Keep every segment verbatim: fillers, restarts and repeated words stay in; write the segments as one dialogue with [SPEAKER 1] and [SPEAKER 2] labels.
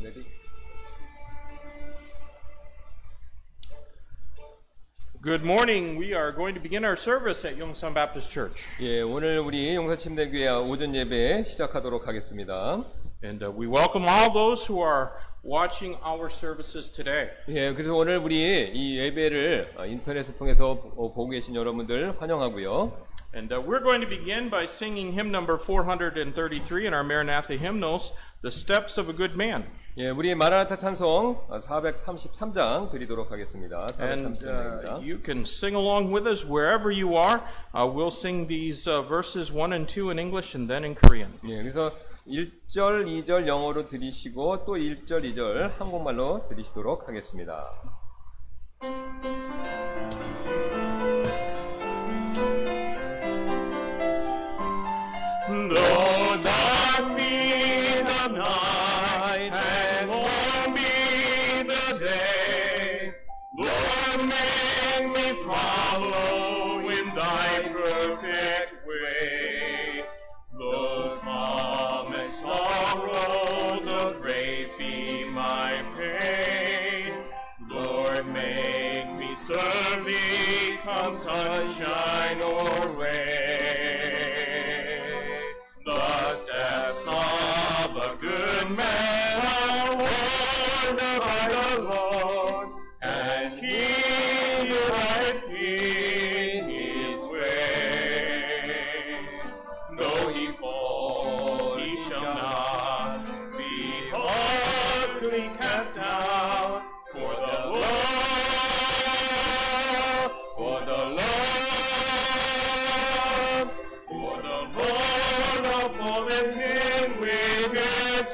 [SPEAKER 1] ready?
[SPEAKER 2] Good morning. We are going to begin our service at Yongsan Baptist Church.
[SPEAKER 1] 예, 오늘 우리 용산침대교회 오전 예배 시작하도록 하겠습니다.
[SPEAKER 2] And uh, we welcome all those who are watching our services today.
[SPEAKER 1] 예, 그래서 오늘 우리 이 예배를 인터넷을 통해서 보고 계신 여러분들 환영하고요.
[SPEAKER 2] And uh, we're going to begin by singing hymn number four thirty-three in our Maranatha hymnals, The Steps of a Good Man.
[SPEAKER 1] 예, 우리 마라나타 찬송 사백삼십삼 장 드리도록 하겠습니다.
[SPEAKER 2] And
[SPEAKER 1] 사백삼십삼 장입니다.
[SPEAKER 2] uh, you can sing along with us wherever you are. Uh, we'll sing these uh, verses one and two in English and then in Korean.
[SPEAKER 1] 예, 그래서 일 절, 이 절 영어로 들으시고 또 일 절, 이 절 한국말로 들으시도록 하겠습니다.
[SPEAKER 2] Though dark be the night and long be the day, Lord, make me follow in thy perfect way. Though calm and sorrow, though great be my pain, Lord, make me serve thee, come sunshine or rain. The steps of a good man are ordered by the Lord, and he delights in his way. Though he fall, he shall not be utterly cast down, for the Lord, for the Lord, for the Lord upholdeth him with his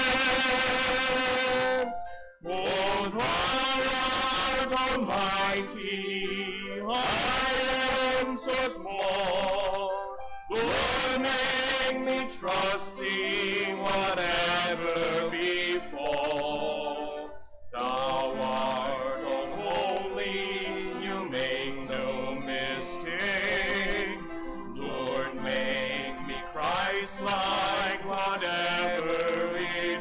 [SPEAKER 2] hand. O thou art almighty, I am so small. Lord, make me trust thee, whatever befall. Thou art all holy, you make no mistake. Lord, make me Christ-like, whatever it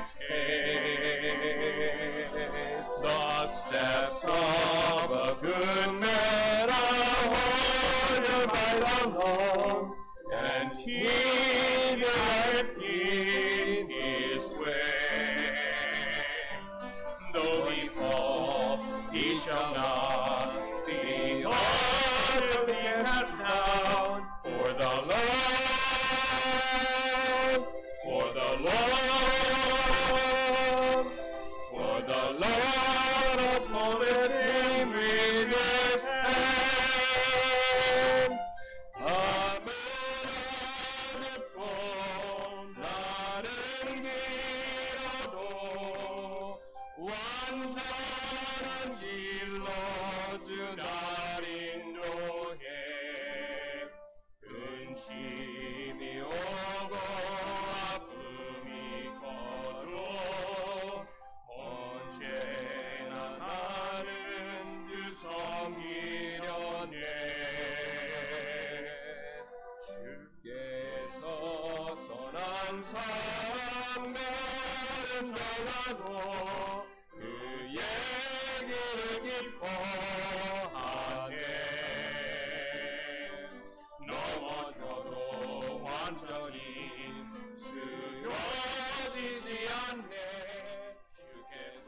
[SPEAKER 2] takes. The steps of a good man are ordered by the Lord, and he delighteth in his way. Though he fall, he shall not be utterly cast down, for the Lord, for the Lord, for the Lord upholdeth him with his hand. Amen. 나를 길어도 완전한 길로 주 날 인도해. 근심이 오고 아픔이 거도 언제나 나는 주 섬기려네. 주께서 선한 사람 나를 전하고 그의 길을 기뻐하네. 넘어져도 완전히 쓰러지지 않네. 주께서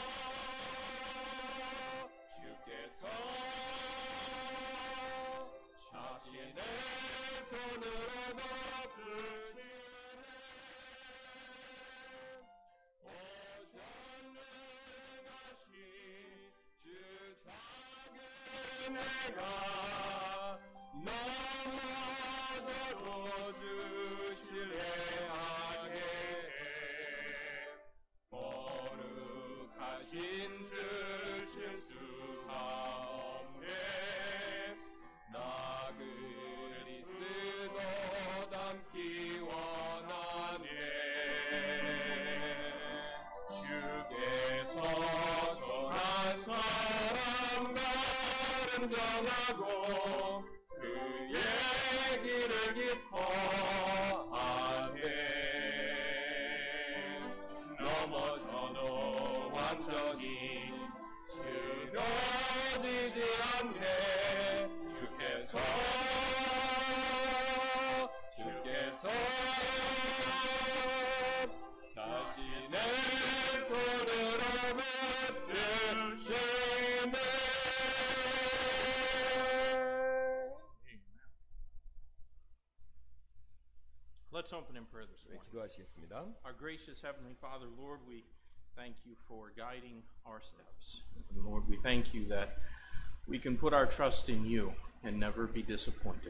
[SPEAKER 2] 주께서 자신의 손으로 덮으시네. 오전능하신 주 작은 내가 넘어져도 주실래하게 거룩하신 주 실수가 없네. 나 그리스도 닮기 원하네. 주께서 선한 사람 나를 정하고 그의 길을 기뻐하네. 넘어져도 감정이 쓰러지지 않네. 주께서 주께서 자신의 손으로 붙드시네.
[SPEAKER 3] Let's open in prayer this
[SPEAKER 1] 네,
[SPEAKER 3] morning.
[SPEAKER 1] 기도하시겠습니다.
[SPEAKER 3] Our gracious Heavenly Father, Lord, we thank you for guiding our steps. And Lord, we thank you that we can put our trust in you and never be disappointed.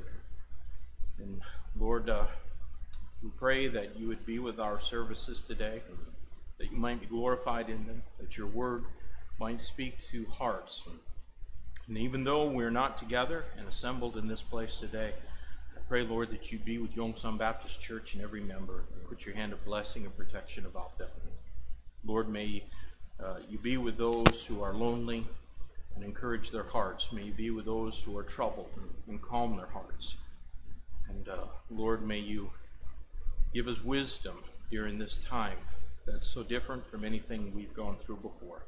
[SPEAKER 3] And Lord, uh, we pray that you would be with our services today, that you might be glorified in them, that your word might speak to hearts. And even though we're not together and assembled in this place today, I pray, Lord, that you be with Yongsan Baptist Church and every member. Put your hand of blessing and protection about them. Lord, may uh, you be with those who are lonely and encourage their hearts. May you be with those who are troubled and calm their hearts. And uh, Lord, may you give us wisdom during this time that's so different from anything we've gone through before.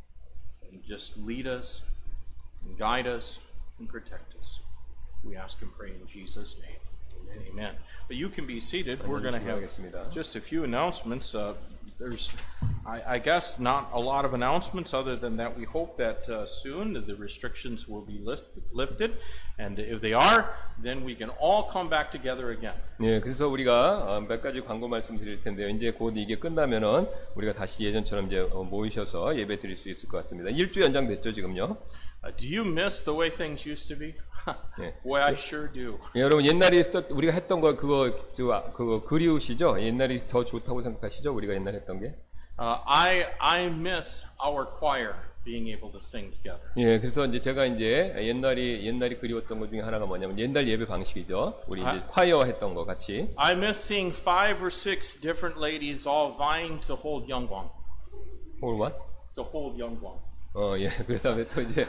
[SPEAKER 3] And just lead us and guide us and protect us. We ask and pray in Jesus' name. Amen. Amen. But you can be seated. We're going to have just a few announcements. Uh, there's, I, I guess, not a lot of announcements other than that we hope that uh, soon the restrictions will be list, lifted. And if they are, then we can all come back together again.
[SPEAKER 1] 네, 그래서 우리가 몇 가지 광고 말씀드릴 텐데요. 이제 곧 이게 끝나면은 우리가 다시 예전처럼 이제 모이셔서 예배 드릴 수 있을 것 같습니다. 일주 연장됐죠, 지금요.
[SPEAKER 3] Uh, do you miss the way things used to be?
[SPEAKER 1] 네.
[SPEAKER 3] Boy, I sure do.
[SPEAKER 1] 예, 여러분 옛날에 있었 우리가 했던 거 그거 저 그거 그리우시죠? 옛날이 더 좋다고 생각하시죠? 우리가 옛날에 했던 게.
[SPEAKER 3] Uh, I I miss our choir being able to sing together.
[SPEAKER 1] 예, 그래서 이제 제가 이제 옛날이 옛날이 그리웠던 것 중에 하나가 뭐냐면 옛날 예배 방식이죠. 우리 이제
[SPEAKER 3] 아.
[SPEAKER 1] 콰이어 했던 거 같이.
[SPEAKER 3] I miss seeing five or six different ladies all vying to hold Youngwang.
[SPEAKER 1] hold what?
[SPEAKER 3] To hold Youngwang.
[SPEAKER 1] 어, 예. 그래서 또 이제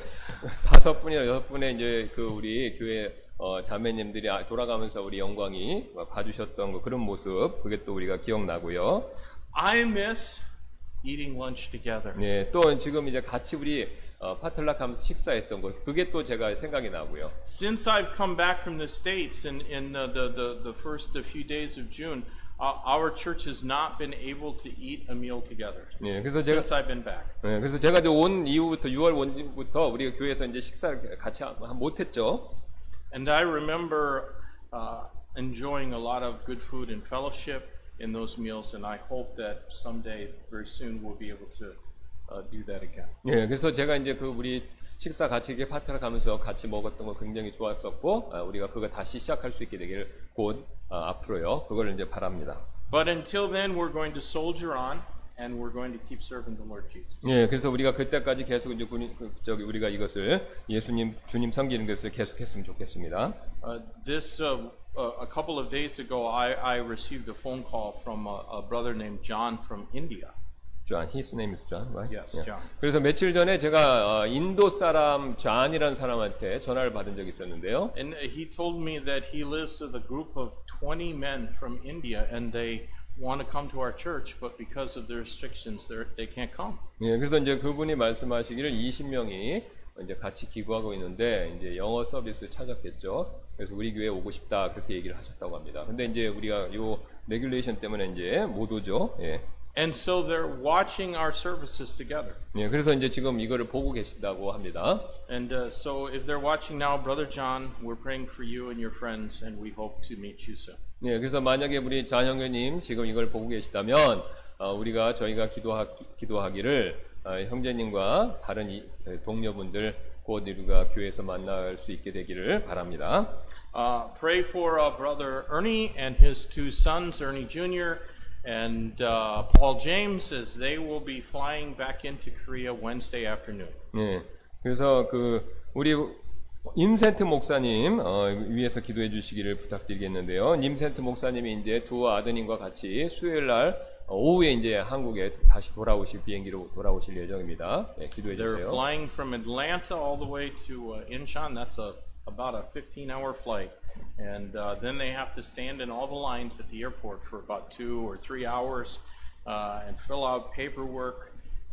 [SPEAKER 1] 다섯 분이나 여섯 분의 이제 그 우리 교회 어, 자매님들이 돌아가면서 우리 영광이 봐주셨던 거 그런 모습 그게 또 우리가 기억나고요.
[SPEAKER 3] I miss eating lunch together.
[SPEAKER 1] 예, 또 지금 이제 같이 우리 어, 파틀락하면서 식사했던 거 그게 또 제가 생각이 나고요.
[SPEAKER 3] Since I've come back from the States in in the the the, the first few days of June. Uh, our church has not been able to eat a meal together
[SPEAKER 1] 예, 그래서 제가,
[SPEAKER 3] since I've been back.
[SPEAKER 1] 예, 그래서 제가 이제 온 이후부터 유월 원부터 우리가 교회에서 이제 식사를 같이 못했죠.
[SPEAKER 3] And I remember uh, enjoying a lot of good food and fellowship in those meals, and I hope that someday, very soon, we'll be able to uh, do that again.
[SPEAKER 1] 예, 그래서 제가 이제 그 우리 식사 같이 이렇게 파트를 가면서 같이 먹었던 거 굉장히 좋았었고 아, 우리가 그거 다시 시작할 수 있게 되기를 곧 아, 앞으로요. 그걸 이제 바랍니다.
[SPEAKER 3] But until then, we're going to soldier on, and we're going to keep serving the Lord Jesus.
[SPEAKER 1] 예, 그래서 우리가 그때까지 계속 이제 군인, 그, 저기 우리가 이것을 예수님 주님 섬기는 것을 계속했으면 좋겠습니다.
[SPEAKER 3] Uh, this uh, uh, a couple of days ago, I, I received a phone call from a, a brother named John from India.
[SPEAKER 1] John, his name is John, right?
[SPEAKER 3] Yes,
[SPEAKER 1] 예.
[SPEAKER 3] John.
[SPEAKER 1] 그래서 며칠 전에 제가 어, 인도 사람 존이라는 사람한테 전화를 받은 적이 있었는데요.
[SPEAKER 3] And he told me that he lives with a group of twenty men from India, and they want to come to our church, but because of the restrictions, they can't come.
[SPEAKER 1] 예, 그래서 이제 그분이 말씀하시기를 이십 명이 이제 같이 기구하고 있는데 이제 영어 서비스 찾았겠죠. 그래서 우리 교회에 오고 싶다 그렇게 얘기를 하셨다고 합니다. 근데 이제 우리가 요 레귤레이션 때문에 이제 못 오죠. 예.
[SPEAKER 3] And so they're watching our services together.
[SPEAKER 1] 예, 그래서 이제 지금 이거를 보고 계신다고 합니다.
[SPEAKER 3] And uh, so if they're watching now, Brother John, we're praying for you and your friends, and we hope to meet you soon.
[SPEAKER 1] 예, 그래서 만약에 우리 잔 형제님 지금 이걸 보고 계시다면 어, 우리가 저희가 기도하, 기도하기를 어, 형제님과 다른 이, 동료분들 곧 우리가 교회에서 만날 수 있게 되기를 바랍니다.
[SPEAKER 3] Uh, pray for uh, Brother Ernie and his two sons, Ernie Junior and uh, Paul James, as they will be flying back into Korea Wednesday afternoon.
[SPEAKER 1] 예, 그래서 그 우리 임센트 목사님 어, 위에서 기도해 주시기를 부탁드리겠는데요. 임센트 목사님이 이제 두 아드님과 같이 수요일 날 오후에 이제 한국에 다시 돌아오실 비행기로 돌아오실 예정입니다. 예, 기도해
[SPEAKER 3] They're
[SPEAKER 1] 주세요.
[SPEAKER 3] flying from Atlanta all the way to uh, Incheon. That's a about a fifteen hour flight. And uh, then they have to stand in all the lines at the airport for about two or three hours uh, and fill out paperwork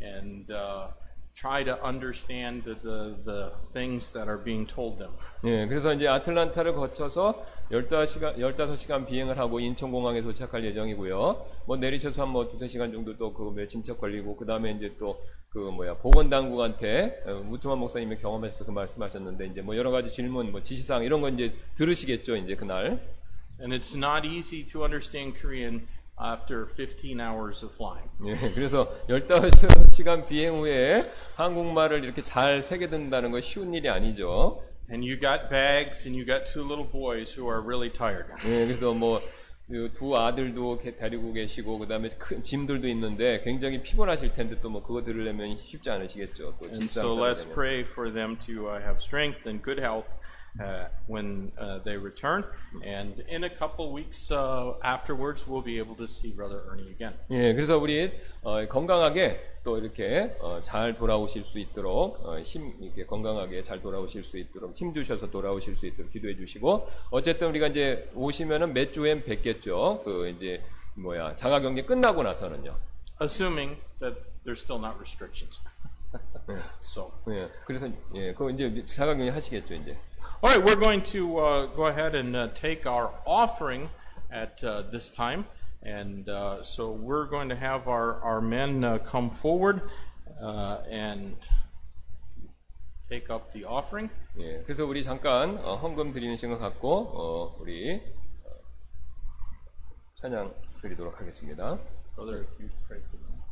[SPEAKER 3] and uh, try to understand the, the, the things that are being told them.
[SPEAKER 1] 예, 그래서 이제 아틀란타를 거쳐서 열다섯 시간, 열다섯 시간 비행을 하고 인천공항에 도착할 예정이고요. 뭐 내리셔서 한 뭐 두세 시간 정도 또 그 침착 걸리고, 그 다음에 이제 또 그 뭐야, 보건당국한테, 우트만 목사님이 경험해서 그 말씀하셨는데, 이제 뭐 여러 가지 질문, 뭐 지시사항 이런 거 이제 들으시겠죠, 이제 그날.
[SPEAKER 3] And it's not easy to understand Korean after fifteen hours of flying.
[SPEAKER 1] 예, 그래서 열다섯 시간 비행 후에 한국말을 이렇게 잘 새게 된다는 건 쉬운 일이 아니죠.
[SPEAKER 3] And you got bags and you got two little boys who are really tired.
[SPEAKER 1] 예, 그래서 뭐 두 아들도 데리고 계시고, 그 다음에 큰 짐들도 있는데 굉장히 피곤하실 텐데 또 뭐 그거 들으려면 쉽지 않으시겠죠. 또
[SPEAKER 3] And so let's pray for them to uh, have strength and good health uh, when uh, they return. And in a couple weeks uh, afterwards, we'll be able to see Brother Ernie again.
[SPEAKER 1] 예, 그래서 우리 어, 건강하게 또 이렇게 어, 잘 돌아오실 수 있도록 어, 힘 이렇게 건강하게 잘 돌아오실 수 있도록 힘 주셔서 돌아오실 수 있도록 기도해 주시고, 어쨌든 우리가 이제 오시면은 몇 주엔 뵙겠죠. 그 이제 뭐야, 장화 경기 끝나고 나서는요.
[SPEAKER 3] Assuming that there's still not restrictions. So.
[SPEAKER 1] 예, 그래서 예, 그 이제 장화 경기 하시겠죠, 이제.
[SPEAKER 3] All right, we're going to uh, go ahead and uh, take our offering at uh, this time. And uh, so we're going to have our, our men uh, come forward uh, and take up the offering.
[SPEAKER 1] 예, 그래서 우리 잠깐 어, 헌금 드리는 시간 갖고 어, 우리 어, 찬양 드리도록 하겠습니다.
[SPEAKER 3] Brother, if you pray for them.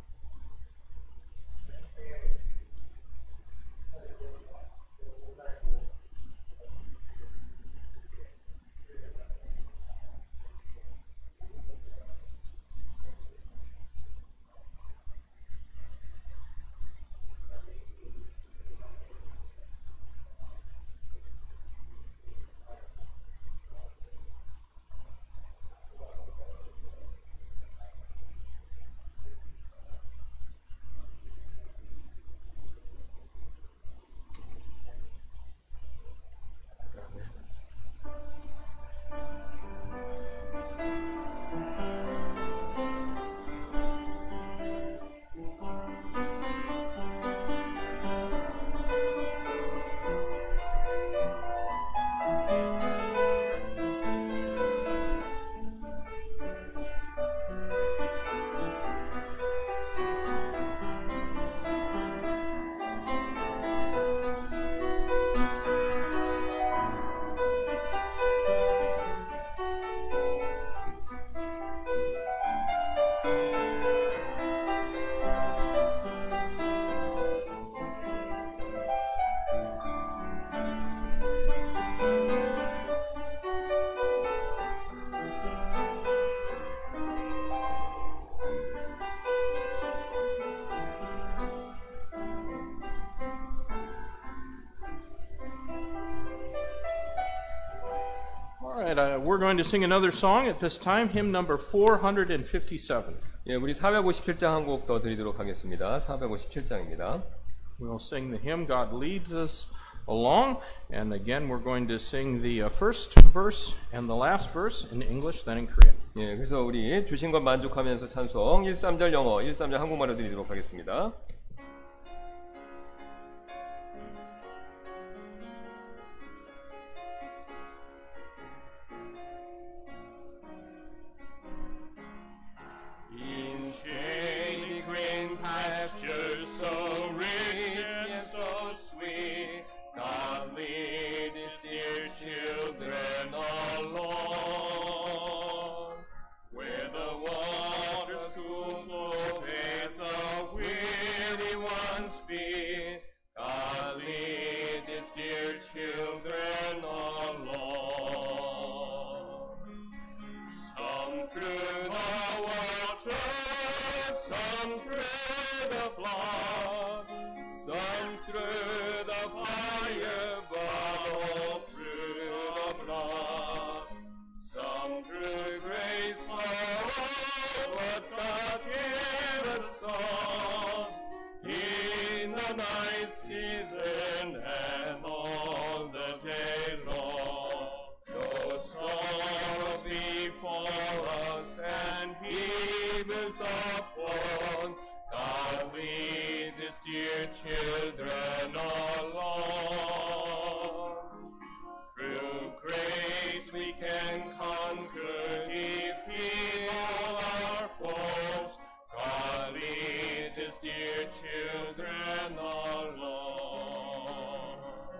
[SPEAKER 3] Uh, we're going to sing another song at this time, hymn number four hundred fifty-seven.
[SPEAKER 1] 예, 우리 사백오십칠 장 한 곡 더 드리도록 하겠습니다. 사백오십칠 장입니다.
[SPEAKER 3] We'll sing the hymn, God Leads Us Along. And again, we're going to sing the uh, first verse and the last verse in English, then in Korean.
[SPEAKER 1] 예, 그래서 우리 주신 것 만족하면서 찬송 일, 삼 절 영어, 일, 삼 절 한국말로 드리도록 하겠습니다.
[SPEAKER 2] Upon God lead his dear children alone.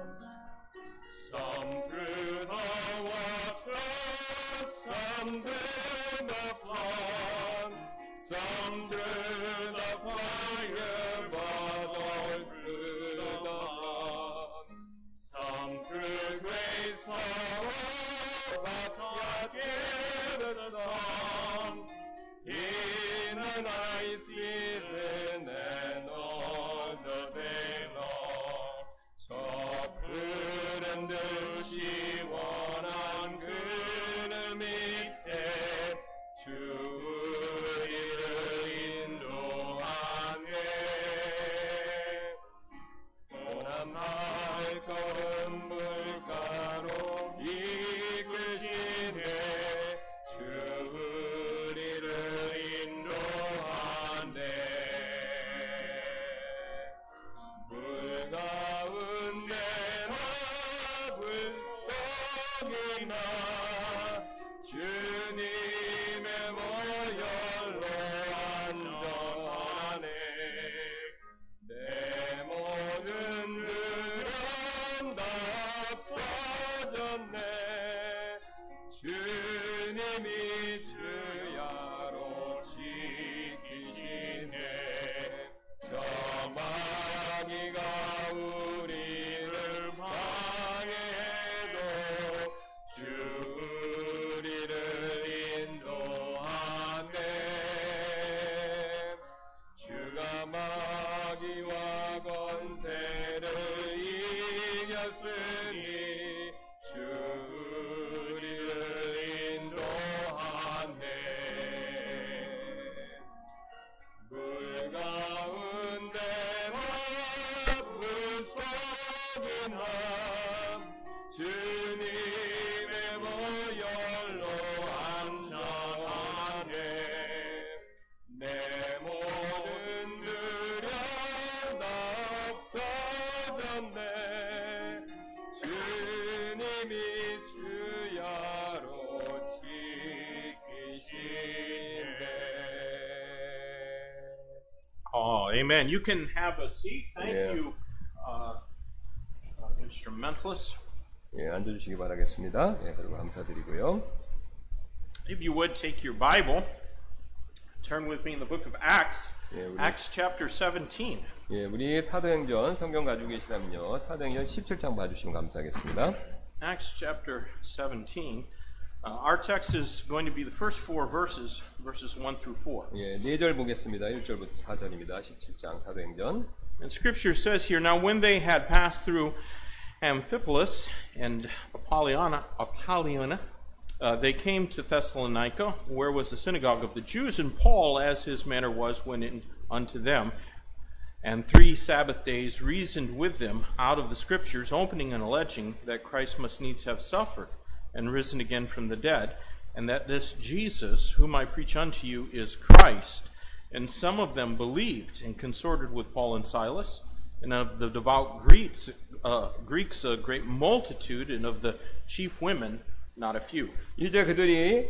[SPEAKER 2] Some through the water, some through the flood, some through the fire, but all through the blood. Some through great sorrow, but God gave us a song. In a night season and all the day long, 저 푸른들 시원한 그늘 밑에 주 우리를 인도하네. 고난 발걸음 물가로 이끄시네. 주 우리를 인도하네. 물 가운데나 불 속이나 주님의 보혈로 안전하네. 내 모든 들은 다 없어졌네. 주님이 주야로 지키시네. 저 마귀가 우리를 방해해도 주 우리를 인도하네. 주가 마귀와 권세를 이겼으니 주 우리를 인도하네. 물 가운데나 불 속이나 주님의 보혈로 안전하네. 내 모든 두려움 다 없어졌네. 주님이 주야로 지키시네.
[SPEAKER 3] Oh, amen. You can have a seat. Thank
[SPEAKER 1] Yeah.
[SPEAKER 3] you, uh, uh, instrumentalists.
[SPEAKER 1] 예, 앉아주시기 바라겠습니다. 예, 그리고 감사드리고요.
[SPEAKER 3] If you would take your Bible, turn with me in the book of Acts,
[SPEAKER 1] Yeah, we-
[SPEAKER 3] Acts chapter seventeen.
[SPEAKER 1] 예, 우리 사도행전 성경 가지고 계시다면요, 사도행전 십칠 장 봐주시면 감사하겠습니다.
[SPEAKER 3] Acts chapter seventeen. Uh, our text is going to be the first four verses, verses one through four.
[SPEAKER 1] 예, 네 절 보겠습니다. 일 절부터 사 절입니다. 십칠 장 사도행전.
[SPEAKER 3] And Scripture says here, now when they had passed through Amphipolis and Apollonia, Apollonia uh, they came to Thessalonica, where was the synagogue of the Jews, and Paul, as his manner was, went in unto them, and three Sabbath days reasoned with them out of the Scriptures, opening and alleging that Christ must needs have suffered and risen again from the dead, and that this Jesus, whom I preach unto you, is Christ. And some of them believed and consorted with Paul and Silas, and of the devout Greeks, uh, Greeks a great multitude, and of the chief women not a few.
[SPEAKER 1] 이제 그들이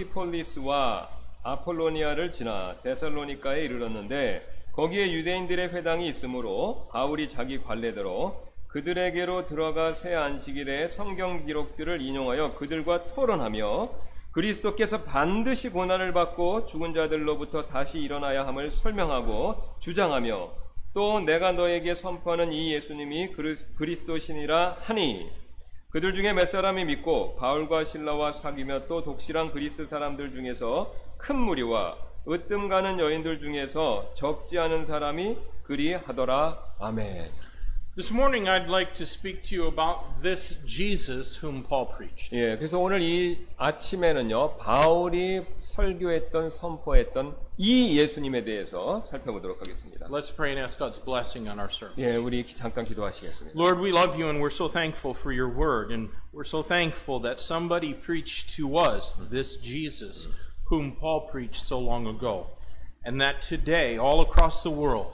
[SPEAKER 1] 암피폴리스와 아폴로니아를 지나 데살로니가에 이르렀는데 거기에 유대인들의 회당이 있으므로 바울이 자기 관례대로 그들에게로 들어가 새 안식일에 성경 기록들을 인용하여 그들과 토론하며 그리스도께서 반드시 고난을 받고 죽은 자들로부터 다시 일어나야 함을 설명하고 주장하며 또 내가 너에게 선포하는 이 예수님이 그리스도시니라 하니 그들 중에 몇 사람이 믿고 바울과 실라와 사귀며 또 독실한 그리스 사람들 중에서 큰 무리와 으뜸 가는 여인들 중에서 적지 않은 사람이 그리하더라. 아멘.
[SPEAKER 3] This morning I'd like to speak to you about this Jesus whom Paul preached.
[SPEAKER 1] 예, 그래서 오늘 이 아침에는요, 바울이 설교했던, 선포했던 이 예수님에 대해서 살펴보도록 하겠습니다.
[SPEAKER 3] Let's pray and ask God's blessing on our service.
[SPEAKER 1] 예, 우리 잠깐 기도하시겠습니다.
[SPEAKER 3] Lord, we love you and we're so thankful for your word, and we're so thankful that somebody preached to us this Jesus whom Paul preached so long ago, and that today, all across the world,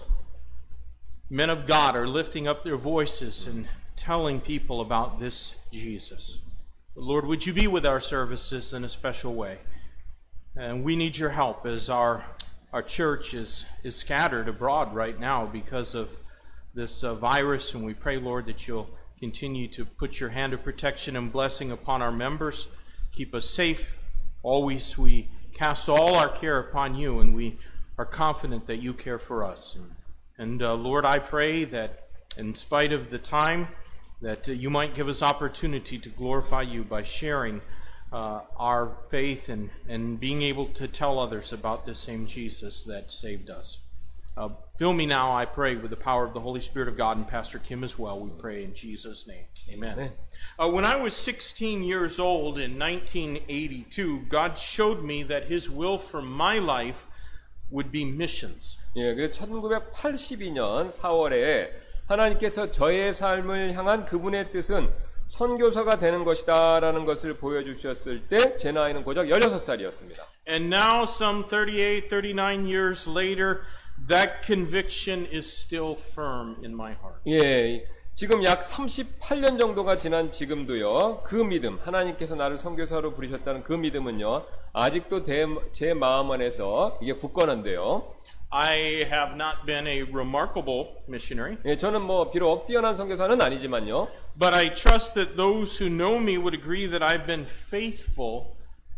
[SPEAKER 3] men of God are lifting up their voices and telling people about this Jesus. Lord, would you be with our services in a special way? And we need your help as our our church is, is scattered abroad right now because of this uh, virus, and we pray, Lord, that you'll continue to put your hand of protection and blessing upon our members. Keep us safe. Always we cast all our care upon you, and we are confident that you care for us. And uh, Lord, I pray that in spite of the time, that uh, you might give us opportunity to glorify you by sharing uh, our faith and, and being able to tell others about this same Jesus that saved us. Uh, fill me now, I pray, with the power of the Holy Spirit of God, and Pastor Kim as well, we pray in Jesus' name. Amen. Uh, when I was sixteen years old in nineteen eighty-two, God showed me that His will for my life would be missions.
[SPEAKER 1] 예, 그래서 천구백팔십이 년 사월에 하나님께서 저의 삶을 향한 그분의 뜻은 선교사가 되는 것이다라는 것을 보여주셨을 때 제 나이는 고작 열여섯 살이었습니다.
[SPEAKER 3] And now, some thirty-eight, thirty-nine years later, that conviction is still firm in my heart.
[SPEAKER 1] 예, 지금 약 삼십팔 년 정도가 지난 지금도요, 그 믿음, 하나님께서 나를 선교사로 부르셨다는 그 믿음은요, 아직도 제 마음 안에서 이게 굳건한데요.
[SPEAKER 3] I have not been a remarkable missionary.
[SPEAKER 1] 예, 저는 뭐 비록 뛰어난 선교사는 아니지만요.
[SPEAKER 3] But I trust that those who know me would agree that I've been faithful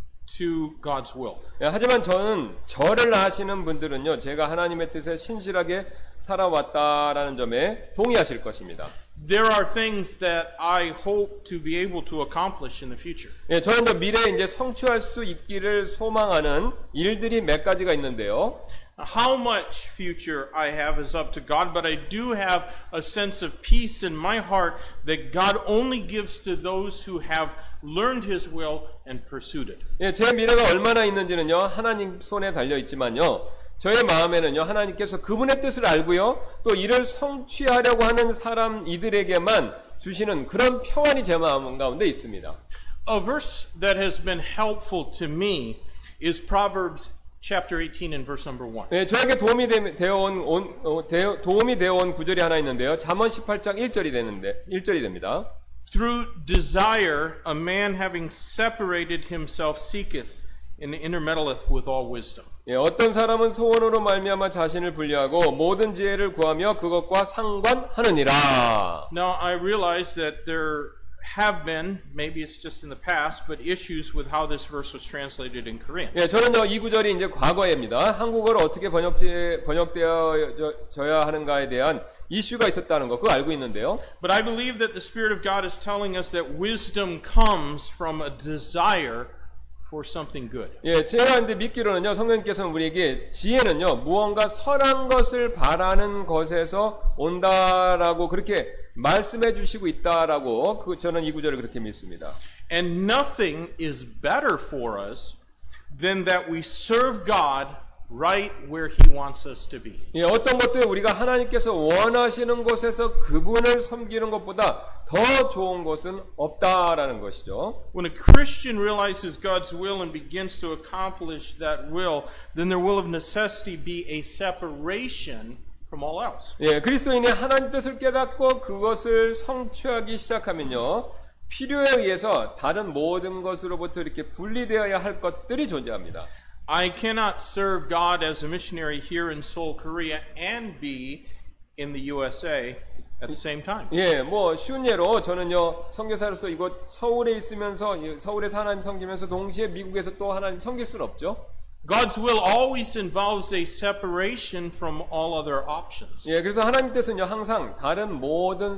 [SPEAKER 3] to God's will.
[SPEAKER 1] 예, 하지만 저는 저를 아시는 분들은요, 제가 하나님의 뜻에 신실하게 살아왔다라는 점에 동의하실 것입니다.
[SPEAKER 3] There are things that I hope to be able to accomplish in the future.
[SPEAKER 1] 예, 저는 저 미래에 이제 성취할 수 있기를 소망하는 일들이 몇 가지가 있는데요.
[SPEAKER 3] How much future I have is up to God, but I do have a sense of peace in my heart that God only gives to those who have learned His will and pursued it.
[SPEAKER 1] 예, 제 미래가 얼마나 있는지는요, 하나님 손에 달려 있지만요, 저의 마음에는요, 하나님께서 그분의 뜻을 알고요, 또 이를 성취하려고 하는 사람 이들에게만 주시는 그런 평안이 제 마음 가운데 있습니다.
[SPEAKER 3] A verse that has been helpful to me is Proverbs chapter eighteen and verse number one.
[SPEAKER 1] 네, 저에게 도움이 되, 되어온 온, 어, 되, 도움이 되어온 구절이 하나 있는데요. 잠언 십팔 장 일 절이 되는데 일 절이 됩니다.
[SPEAKER 3] Through desire a man having separated himself seeketh and intermeddleth with all wisdom.
[SPEAKER 1] 예, 어떤 사람은 소원으로 말미암아 자신을 분리하고 모든 지혜를 구하며 그것과 상관하느니라.
[SPEAKER 3] Now I realize that there have been, maybe it's just in the past, but issues with how this verse was translated in Korean.
[SPEAKER 1] 예, 저는요, 이 구절이 이제 과거입니다. 한국어로 어떻게 번역지, 번역되어져야 하는가에 대한 이슈가 있었다는 거, 그거 알고 있는데요.
[SPEAKER 3] But I believe that the Spirit of God is telling us that wisdom comes from a desire for something good.
[SPEAKER 1] 예, 제가 근데 믿기로는요, 성령님께서는 우리에게 지혜는요, 무언가 선한 것을 바라는 것에서 온다라고 그렇게 말씀해 주시고 있다라고 그 저는 이 구절을 그렇게 믿습니다.
[SPEAKER 3] And nothing is better for us than that we serve God right where He wants us to be.
[SPEAKER 1] 예, 어떤 것들 우리가 하나님께서 원하시는 곳에서 그분을 섬기는 것보다 더 좋은 것은 없다라는 것이죠.
[SPEAKER 3] When a Christian realizes God's will and begins to accomplish that will, then there will of necessity be a separation from all else.
[SPEAKER 1] 예, 그리스도인이 하나님 뜻을 깨닫고 그것을 성취하기 시작하면요, 필요에 의해서 다른 모든 것으로부터 이렇게 분리되어야 할 것들이 존재합니다.
[SPEAKER 3] I cannot serve God as a missionary here in Seoul, Korea, and be in the U S A at the same time.
[SPEAKER 1] 예, 뭐 쉬운 예로 저는요, 선교사로서 이곳 서울에 있으면서 서울에서 하나님 섬기면서 동시에 미국에서 또 하나님 섬길 수는 없죠.
[SPEAKER 3] God's will always involves a separation from all other options.
[SPEAKER 1] 예, 그래서 하나님 뜻은요, 항상 다른 모든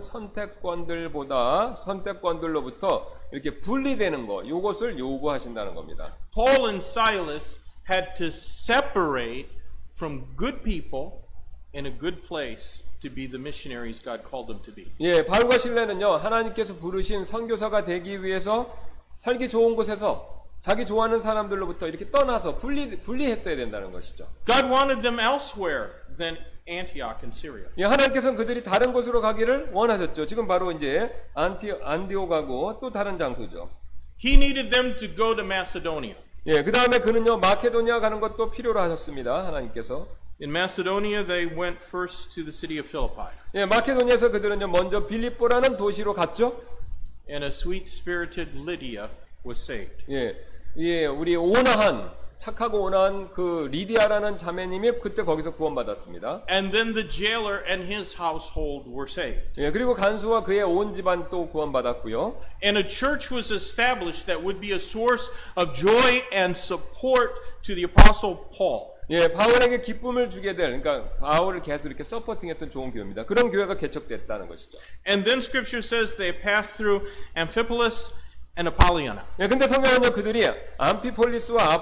[SPEAKER 1] 선택권들보다 선택권들로부터 이렇게 분리되는 거, 이것을 요구하신다는 겁니다.
[SPEAKER 3] Paul and Silas had to separate from good people in a good place to be the missionaries God called them to be.
[SPEAKER 1] 예, 바울과 실레는요, 하나님께서 부르신 선교사가 되기 위해서 살기 좋은 곳에서 자기 좋아하는 사람들로부터 이렇게 떠나서 분리, 분리했어야 된다는 것이죠.
[SPEAKER 3] God wanted them elsewhere than Antioch in Syria.
[SPEAKER 1] 예, 하나님께서는 그들이 다른 곳으로 가기를 원하셨죠. 지금 바로 이제 안티, 안디오가고 또 다른 장소죠.
[SPEAKER 3] He needed them to go to Macedonia.
[SPEAKER 1] 예, 그 다음에 그는요, 마케도니아 가는 것도 필요로 하셨습니다. 하나님께서.
[SPEAKER 3] In Macedonia, they went first to the city of Philippi.
[SPEAKER 1] 예, 마케도니아에서 그들은요, 먼저 빌립보라는 도시로 갔죠.
[SPEAKER 3] And a sweet-spirited Lydia was saved.
[SPEAKER 1] 예, 예, 우리 온화한 착하고 온화한 그 리디아라는 자매님이 그때 거기서 구원받았습니다.
[SPEAKER 3] And then the jailer and his household were saved.
[SPEAKER 1] 예, 그리고 간수와 그의 온 집안 또 구원받았고요.
[SPEAKER 3] And a church was established that would be a source of joy and support to the apostle Paul.
[SPEAKER 1] 예, 바울에게 기쁨을 주게 될, 그러니까 바울을 계속 이렇게 서포팅했던 좋은 교회입니다. 그런 교회가 개척됐다는 것이죠.
[SPEAKER 3] And then Scripture says they passed through Amphipolis and Apollonia.
[SPEAKER 1] 예, 근데 성경은요 그들이 암피폴리스와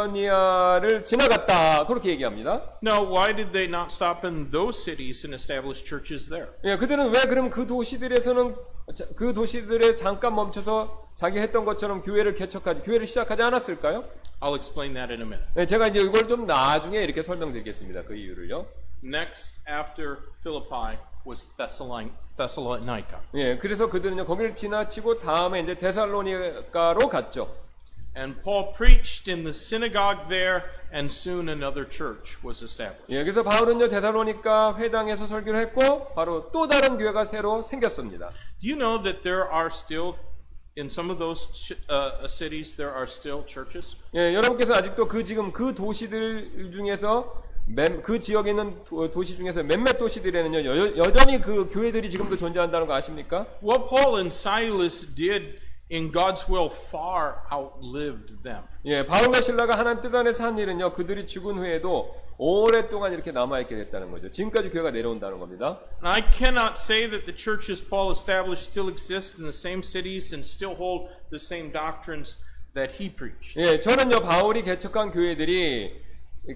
[SPEAKER 1] 아폴로니아를 지나갔다 그렇게 얘기합니다.
[SPEAKER 3] Now, why did they not stop in those cities and establish churches there?
[SPEAKER 1] 예, 그들은 왜 그럼 그 도시들에서는 그 도시들에 잠깐 멈춰서 자기 했던 것처럼 교회를 개척하지, 교회를 시작하지 않았을까요?
[SPEAKER 3] I'll explain that in a minute.
[SPEAKER 1] 예, 제가 이제 이걸 좀 나중에 이렇게 설명드리겠습니다. 그 이유를요.
[SPEAKER 3] Next, after Philippi, was Thessalon- Thessalonica.
[SPEAKER 1] 예, 그래서 그들은요 거기를 지나치고 다음에 이제 데살로니가로 갔죠.
[SPEAKER 3] And Paul preached in the synagogue there, and soon another church was established.
[SPEAKER 1] 예, 그래서 바울은요 데살로니가 회당에서 설교를 했고 바로 또 다른 교회가 새로 생겼습니다.
[SPEAKER 3] Do you know that there are still, in some of those uh, cities, there are still churches?
[SPEAKER 1] 예, 여러분께서 아직도 그 지금 그 도시들 중에서 몇, 그 지역에 있는 도, 도시 중에서 몇몇 도시들에는요 여, 여전히 그 교회들이 지금도 존재한다는 거 아십니까?
[SPEAKER 3] What Paul and Silas did in God's will far outlived them.
[SPEAKER 1] 예, 바울과 실라가 하나님 뜻 안에서 한 일은요 그들이 죽은 후에도 오랫동안 이렇게 남아있게 됐다는 거죠. 지금까지 교회가 내려온다는 겁니다.
[SPEAKER 3] And I cannot say that the churches Paul established still exist in the same cities and still hold the same doctrines that he preached.
[SPEAKER 1] 예, 저는요 바울이 개척한 교회들이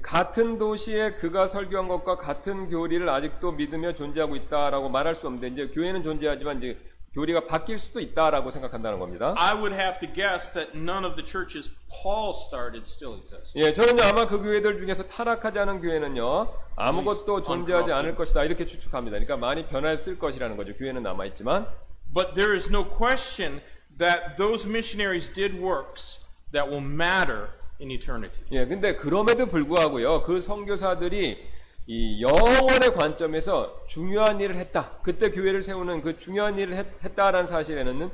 [SPEAKER 1] 같은 도시에 그가 설교한 것과 같은 교리를 아직도 믿으며 존재하고 있다라고 말할 수 없는데 이제 교회는 존재하지만 이제 교리가 바뀔 수도 있다라고 생각한다는 겁니다.
[SPEAKER 3] I would have to guess that none of the churches Paul started still exist.
[SPEAKER 1] 예, 저는요 아마 그 교회들 중에서 타락하지 않은 교회는요 아무것도 존재하지 않을 것이다 이렇게 추측합니다. 그러니까 많이 변했을 것이라는 거죠. 교회는 남아 있지만.
[SPEAKER 3] But there is no question that those missionaries did works that will matter in eternity.
[SPEAKER 1] 예, 근데 그럼에도 불구하고요 그 선교사들이 이 영원의 관점에서 중요한 일을 했다. 그때 교회를 세우는 그 중요한 일을 했, 했다라는 사실에는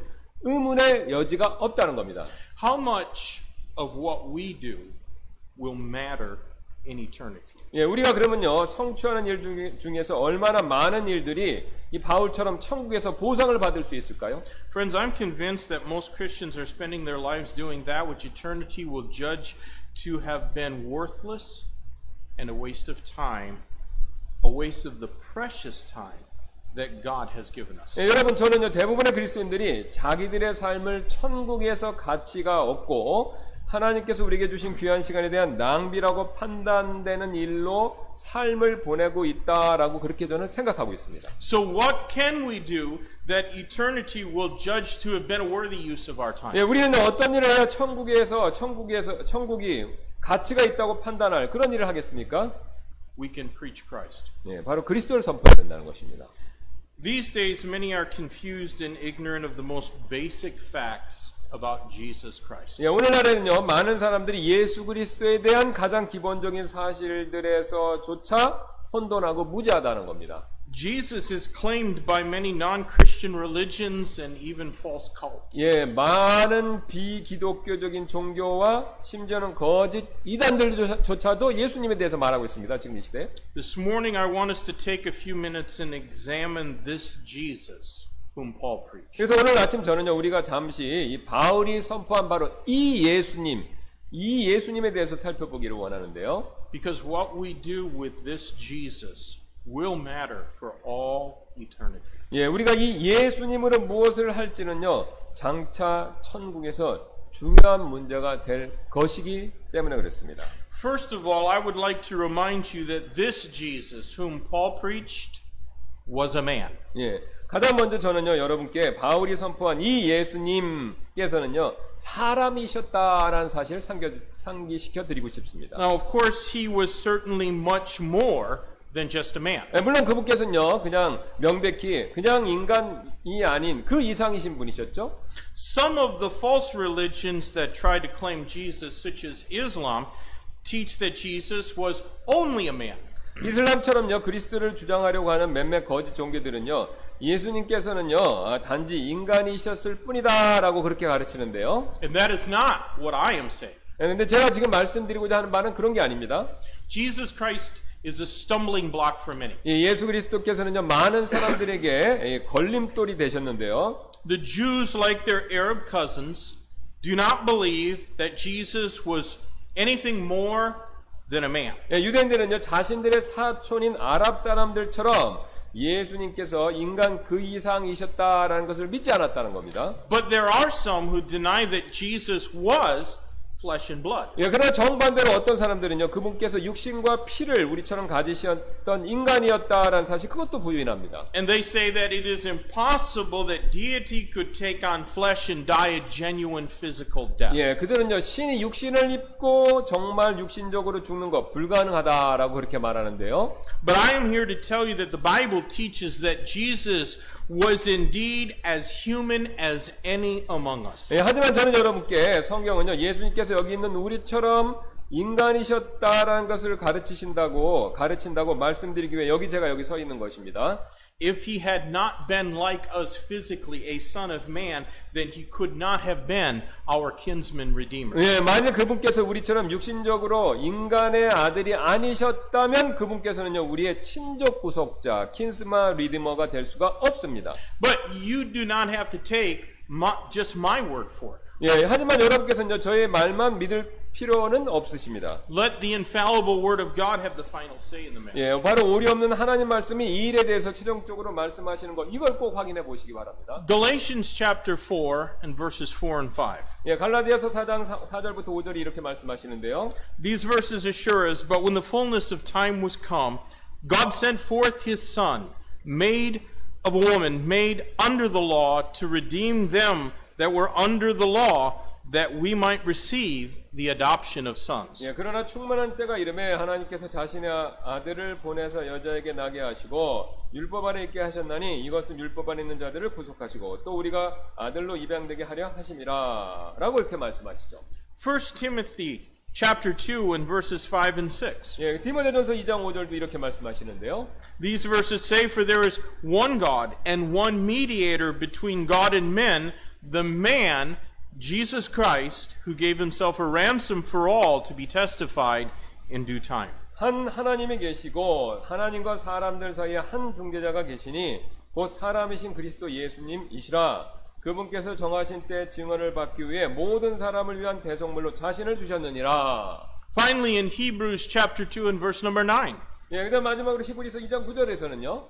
[SPEAKER 1] 의문의 여지가 없다는 겁니다.
[SPEAKER 3] How much of what we do will matter in eternity?
[SPEAKER 1] 예, 우리가 그러면요 성취하는 일 중, 중에서 얼마나 많은 일들이 이 바울처럼 천국에서 보상을 받을 수 있을까요?
[SPEAKER 3] Friends, I'm convinced that most Christians are spending their lives doing that which eternity will judge to have been worthless and a waste of time, a waste of the precious time that God has given us.
[SPEAKER 1] 예, 여러분 저는요 대부분의 그리스도인들이 자기들의 삶을 천국에서 가치가 없고 하나님께서 우리에게 주신 귀한 시간에 대한 낭비라고 판단되는 일로 삶을 보내고 있다라고 그렇게 저는 생각하고 있습니다.
[SPEAKER 3] So what can we do that eternity will judge to have been a worthy use of our time?
[SPEAKER 1] 예, 우리는 어떤 일을 해야 천국에서 천국에서 천국이 가치가 있다고 판단할 그런 일을 하겠습니까?
[SPEAKER 3] We can preach Christ.
[SPEAKER 1] 예, 바로 그리스도를 선포해야 된다는 것입니다.
[SPEAKER 3] These days, many are confused and ignorant of the most basic facts about Jesus Christ.
[SPEAKER 1] 예, 오늘날에는요 많은 사람들이 예수 그리스도에 대한 가장 기본적인 사실들에서조차 혼돈하고 무지하다는 겁니다.
[SPEAKER 3] Jesus is claimed by many non-Christian religions and even false cults.
[SPEAKER 1] 예, 많은 비기독교적인 종교와 심지어는 거짓 이단들조차도 예수님에 대해서 말하고 있습니다. 지금 이 시대.
[SPEAKER 3] This morning I want us to take a few minutes and examine this Jesus whom Paul preached.
[SPEAKER 1] 그래서 오늘 아침 저는요 우리가 잠시 이 바울이 선포한 바로 이 예수님, 이 예수님에 대해서 살펴보기를 원하는데요.
[SPEAKER 3] Because what we do with this Jesus will matter for all eternity.
[SPEAKER 1] 예, 우리가 이 예수님으로 무엇을 할지는요 장차 천국에서 중요한 문제가 될 것이기 때문에 그렇습니다.
[SPEAKER 3] First of all, I would like to remind you that this Jesus whom Paul preached was a man.
[SPEAKER 1] 예, 가장 먼저 저는요 여러분께 바울이 선포한 이 예수님께서는요 사람이셨다라는 사실을 상겨, 상기시켜 드리고 싶습니다.
[SPEAKER 3] Now, of course, he was certainly much more than just a man.
[SPEAKER 1] 예, 물론 그분께서는요 그냥 명백히 그냥 인간이 아닌 그 이상이신 분이셨죠.
[SPEAKER 3] Some of the false religions that try to claim Jesus, such as Islam, teach that Jesus was only a man.
[SPEAKER 1] 이슬람처럼요 그리스도를 주장하려고 하는 몇몇 거짓 종교들은요 예수님께서는요 단지 인간이셨을 뿐이다라고 그렇게 가르치는데요.
[SPEAKER 3] And that is not what I am saying.
[SPEAKER 1] 근데 제가 지금 말씀드리고자 하는 바는 그런 게 아닙니다.
[SPEAKER 3] Jesus Christ is a stumbling block for many.
[SPEAKER 1] 예, 예수 그리스도께서는요 많은 사람들에게 예, 걸림돌이 되셨는데요.
[SPEAKER 3] The Jews, like their Arab cousins, do not believe that Jesus was anything more than a man.
[SPEAKER 1] 예, 유대인들은요 자신들의 사촌인 아랍 사람들처럼 예수님께서 인간 그 이상이셨다라는 것을 믿지 않았다는 겁니다.
[SPEAKER 3] But there are some who deny that Jesus was flesh and blood.
[SPEAKER 1] 예, 그러나 정반대로 어떤 사람들은요 그분께서 육신과 피를 우리처럼 가지셨던 인간이었다라는 사실 그것도 부인합니다.
[SPEAKER 3] And they say that it is impossible that deity could take on flesh and die a genuine physical death.
[SPEAKER 1] 예, 그들은요 신이 육신을 입고 정말 육신적으로 죽는 것 불가능하다라고 그렇게 말하는데요.
[SPEAKER 3] But I am here to tell you that the Bible teaches that Jesus was indeed as human as any among us.
[SPEAKER 1] 예, 하지만 저는 여러분께 성경은요 예수님께서 여기 있는 우리처럼 인간이셨다라는 것을 가르치신다고 가르친다고 말씀드리기 위해 여기 제가 여기 서 있는 것입니다.
[SPEAKER 3] If he had not been like us physically, a son of man, then he could not have been our kinsman redeemer.
[SPEAKER 1] 예, 만약 그분께서 우리처럼 육신적으로 인간의 아들이 아니셨다면 그분께서는요 우리의 친족 구속자, 킨스마 리디머가 될 수가 없습니다.
[SPEAKER 3] But you do not have to take my, just my word for it.
[SPEAKER 1] 예, 하지만 여러분께서는요 저의 말만 믿을 필요는 없으십니다.
[SPEAKER 3] Let the infallible word of God have the final say in the matter.
[SPEAKER 1] 예, 바로 오리 없는 하나님 말씀이 이 일에 대해서 최종적으로 말씀하시는 것 이걸 꼭 확인해 보시기 바랍니다.
[SPEAKER 3] Galatians chapter four and verses four and five.
[SPEAKER 1] 예, 갈라디아서 사 장 사 절부터 오 절이 이렇게 말씀하시는데요.
[SPEAKER 3] These verses assure us, but when the fullness of time was come, God sent forth his son, made of a woman, made under the law, to redeem them that were under the law, that we might receive the adoption of sons.
[SPEAKER 1] 예, 그러나 충만한 때가 이르매 하나님께서 자신의 아들을 보내서 여자에게 나게 하시고 율법 아래 있게 하셨나니 이것은 율법 안에 있는 자들을 구속하시고 또 우리가 아들로 입양되게 하려 하심이라 라고 이렇게 말씀하시죠.
[SPEAKER 3] First Timothy chapter two and verses five and six.
[SPEAKER 1] 예, 디모데전서 이 장 오 절도 이렇게 말씀하시는데요.
[SPEAKER 3] These verses say, for there is one God and one mediator between God and men, the man Jesus Christ, who gave himself a ransom for all to be testified in due time.
[SPEAKER 1] 한 하나님이 계시고 하나님과 사람들 사이에 한 중재자가 계시니 곧 사람이신 그리스도 예수님이시라. 그분께서 정하신 때 증언을 받기 위해 모든 사람을 위한 대속물로 자신을 주셨느니라.
[SPEAKER 3] Finally, in Hebrews chapter two and verse number nine,
[SPEAKER 1] 예, 그다음 마지막으로 히브리서 이 장 구 절에서는요.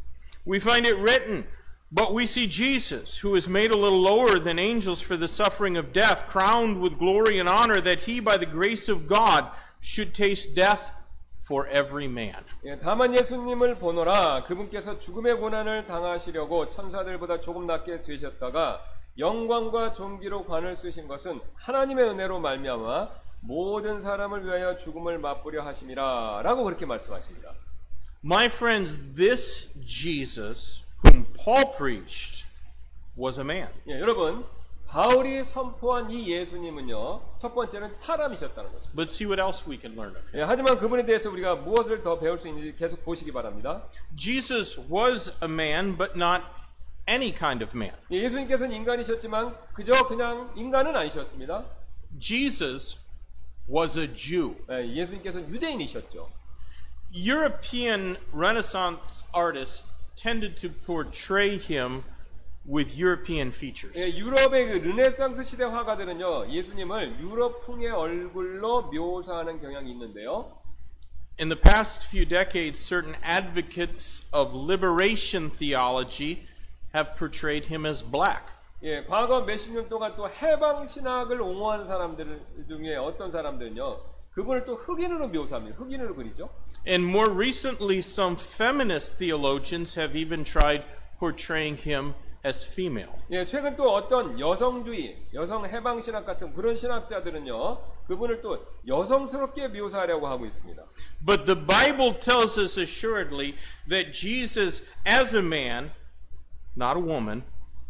[SPEAKER 3] we find it written, but we see Jesus, who is made a little lower than angels for the suffering of death, crowned with glory and honor, that he, by the grace of God, should taste death for every man.
[SPEAKER 1] 예, 다만 예수님을 보노라. 그분께서 죽음의 고난을 당하시려고 천사들보다 조금 낮게 되셨다가 영광과 존귀로 관을 쓰신 것은 하나님의 은혜로 말미암아 모든 사람을 위하여 죽음을 맛보려 하심이라 라고 그렇게 말씀하십니다.
[SPEAKER 3] My friends, this Jesus whom Paul preached was a man.
[SPEAKER 1] 예, 여러분, 바울이 선포한 이 예수님은요, 첫 번째는 사람이셨다는 거죠.
[SPEAKER 3] But see what else we can learn of him.
[SPEAKER 1] 예, 하지만 그분에 대해서 우리가 무엇을 더 배울 수 있는지 계속 보시기 바랍니다.
[SPEAKER 3] Jesus was a man, but not any kind of man.
[SPEAKER 1] 예, 예수님께서는 인간이셨지만 그저 그냥 인간은 아니셨습니다.
[SPEAKER 3] Jesus was a Jew.
[SPEAKER 1] 예, 예수님께서는 유대인이셨죠.
[SPEAKER 3] European Renaissance artists tended to portray him with European features.
[SPEAKER 1] 예, 유럽의 그 르네상스 시대 화가들은요, 예수님을 유럽풍의 얼굴로 묘사하는 경향이 있는데요.
[SPEAKER 3] In the past few decades, certain advocates of liberation theology have portrayed him as black.
[SPEAKER 1] 예, 과거 몇십 년 동안 또 해방 신학을 옹호하는 사람들 중에 어떤 사람들은요, 그분을 또 흑인으로 묘사합니다. 흑인으로 그리죠.
[SPEAKER 3] And more recently, some feminist theologians have even tried portraying him as female.
[SPEAKER 1] 예, 최근 또 어떤 여성주의, 여성 해방 신학 같은 그런 신학자들은요, 그분을 또 여성스럽게 묘사하려고 하고 있습니다.
[SPEAKER 3] But the Bible tells us assuredly that Jesus, as a man, not a woman,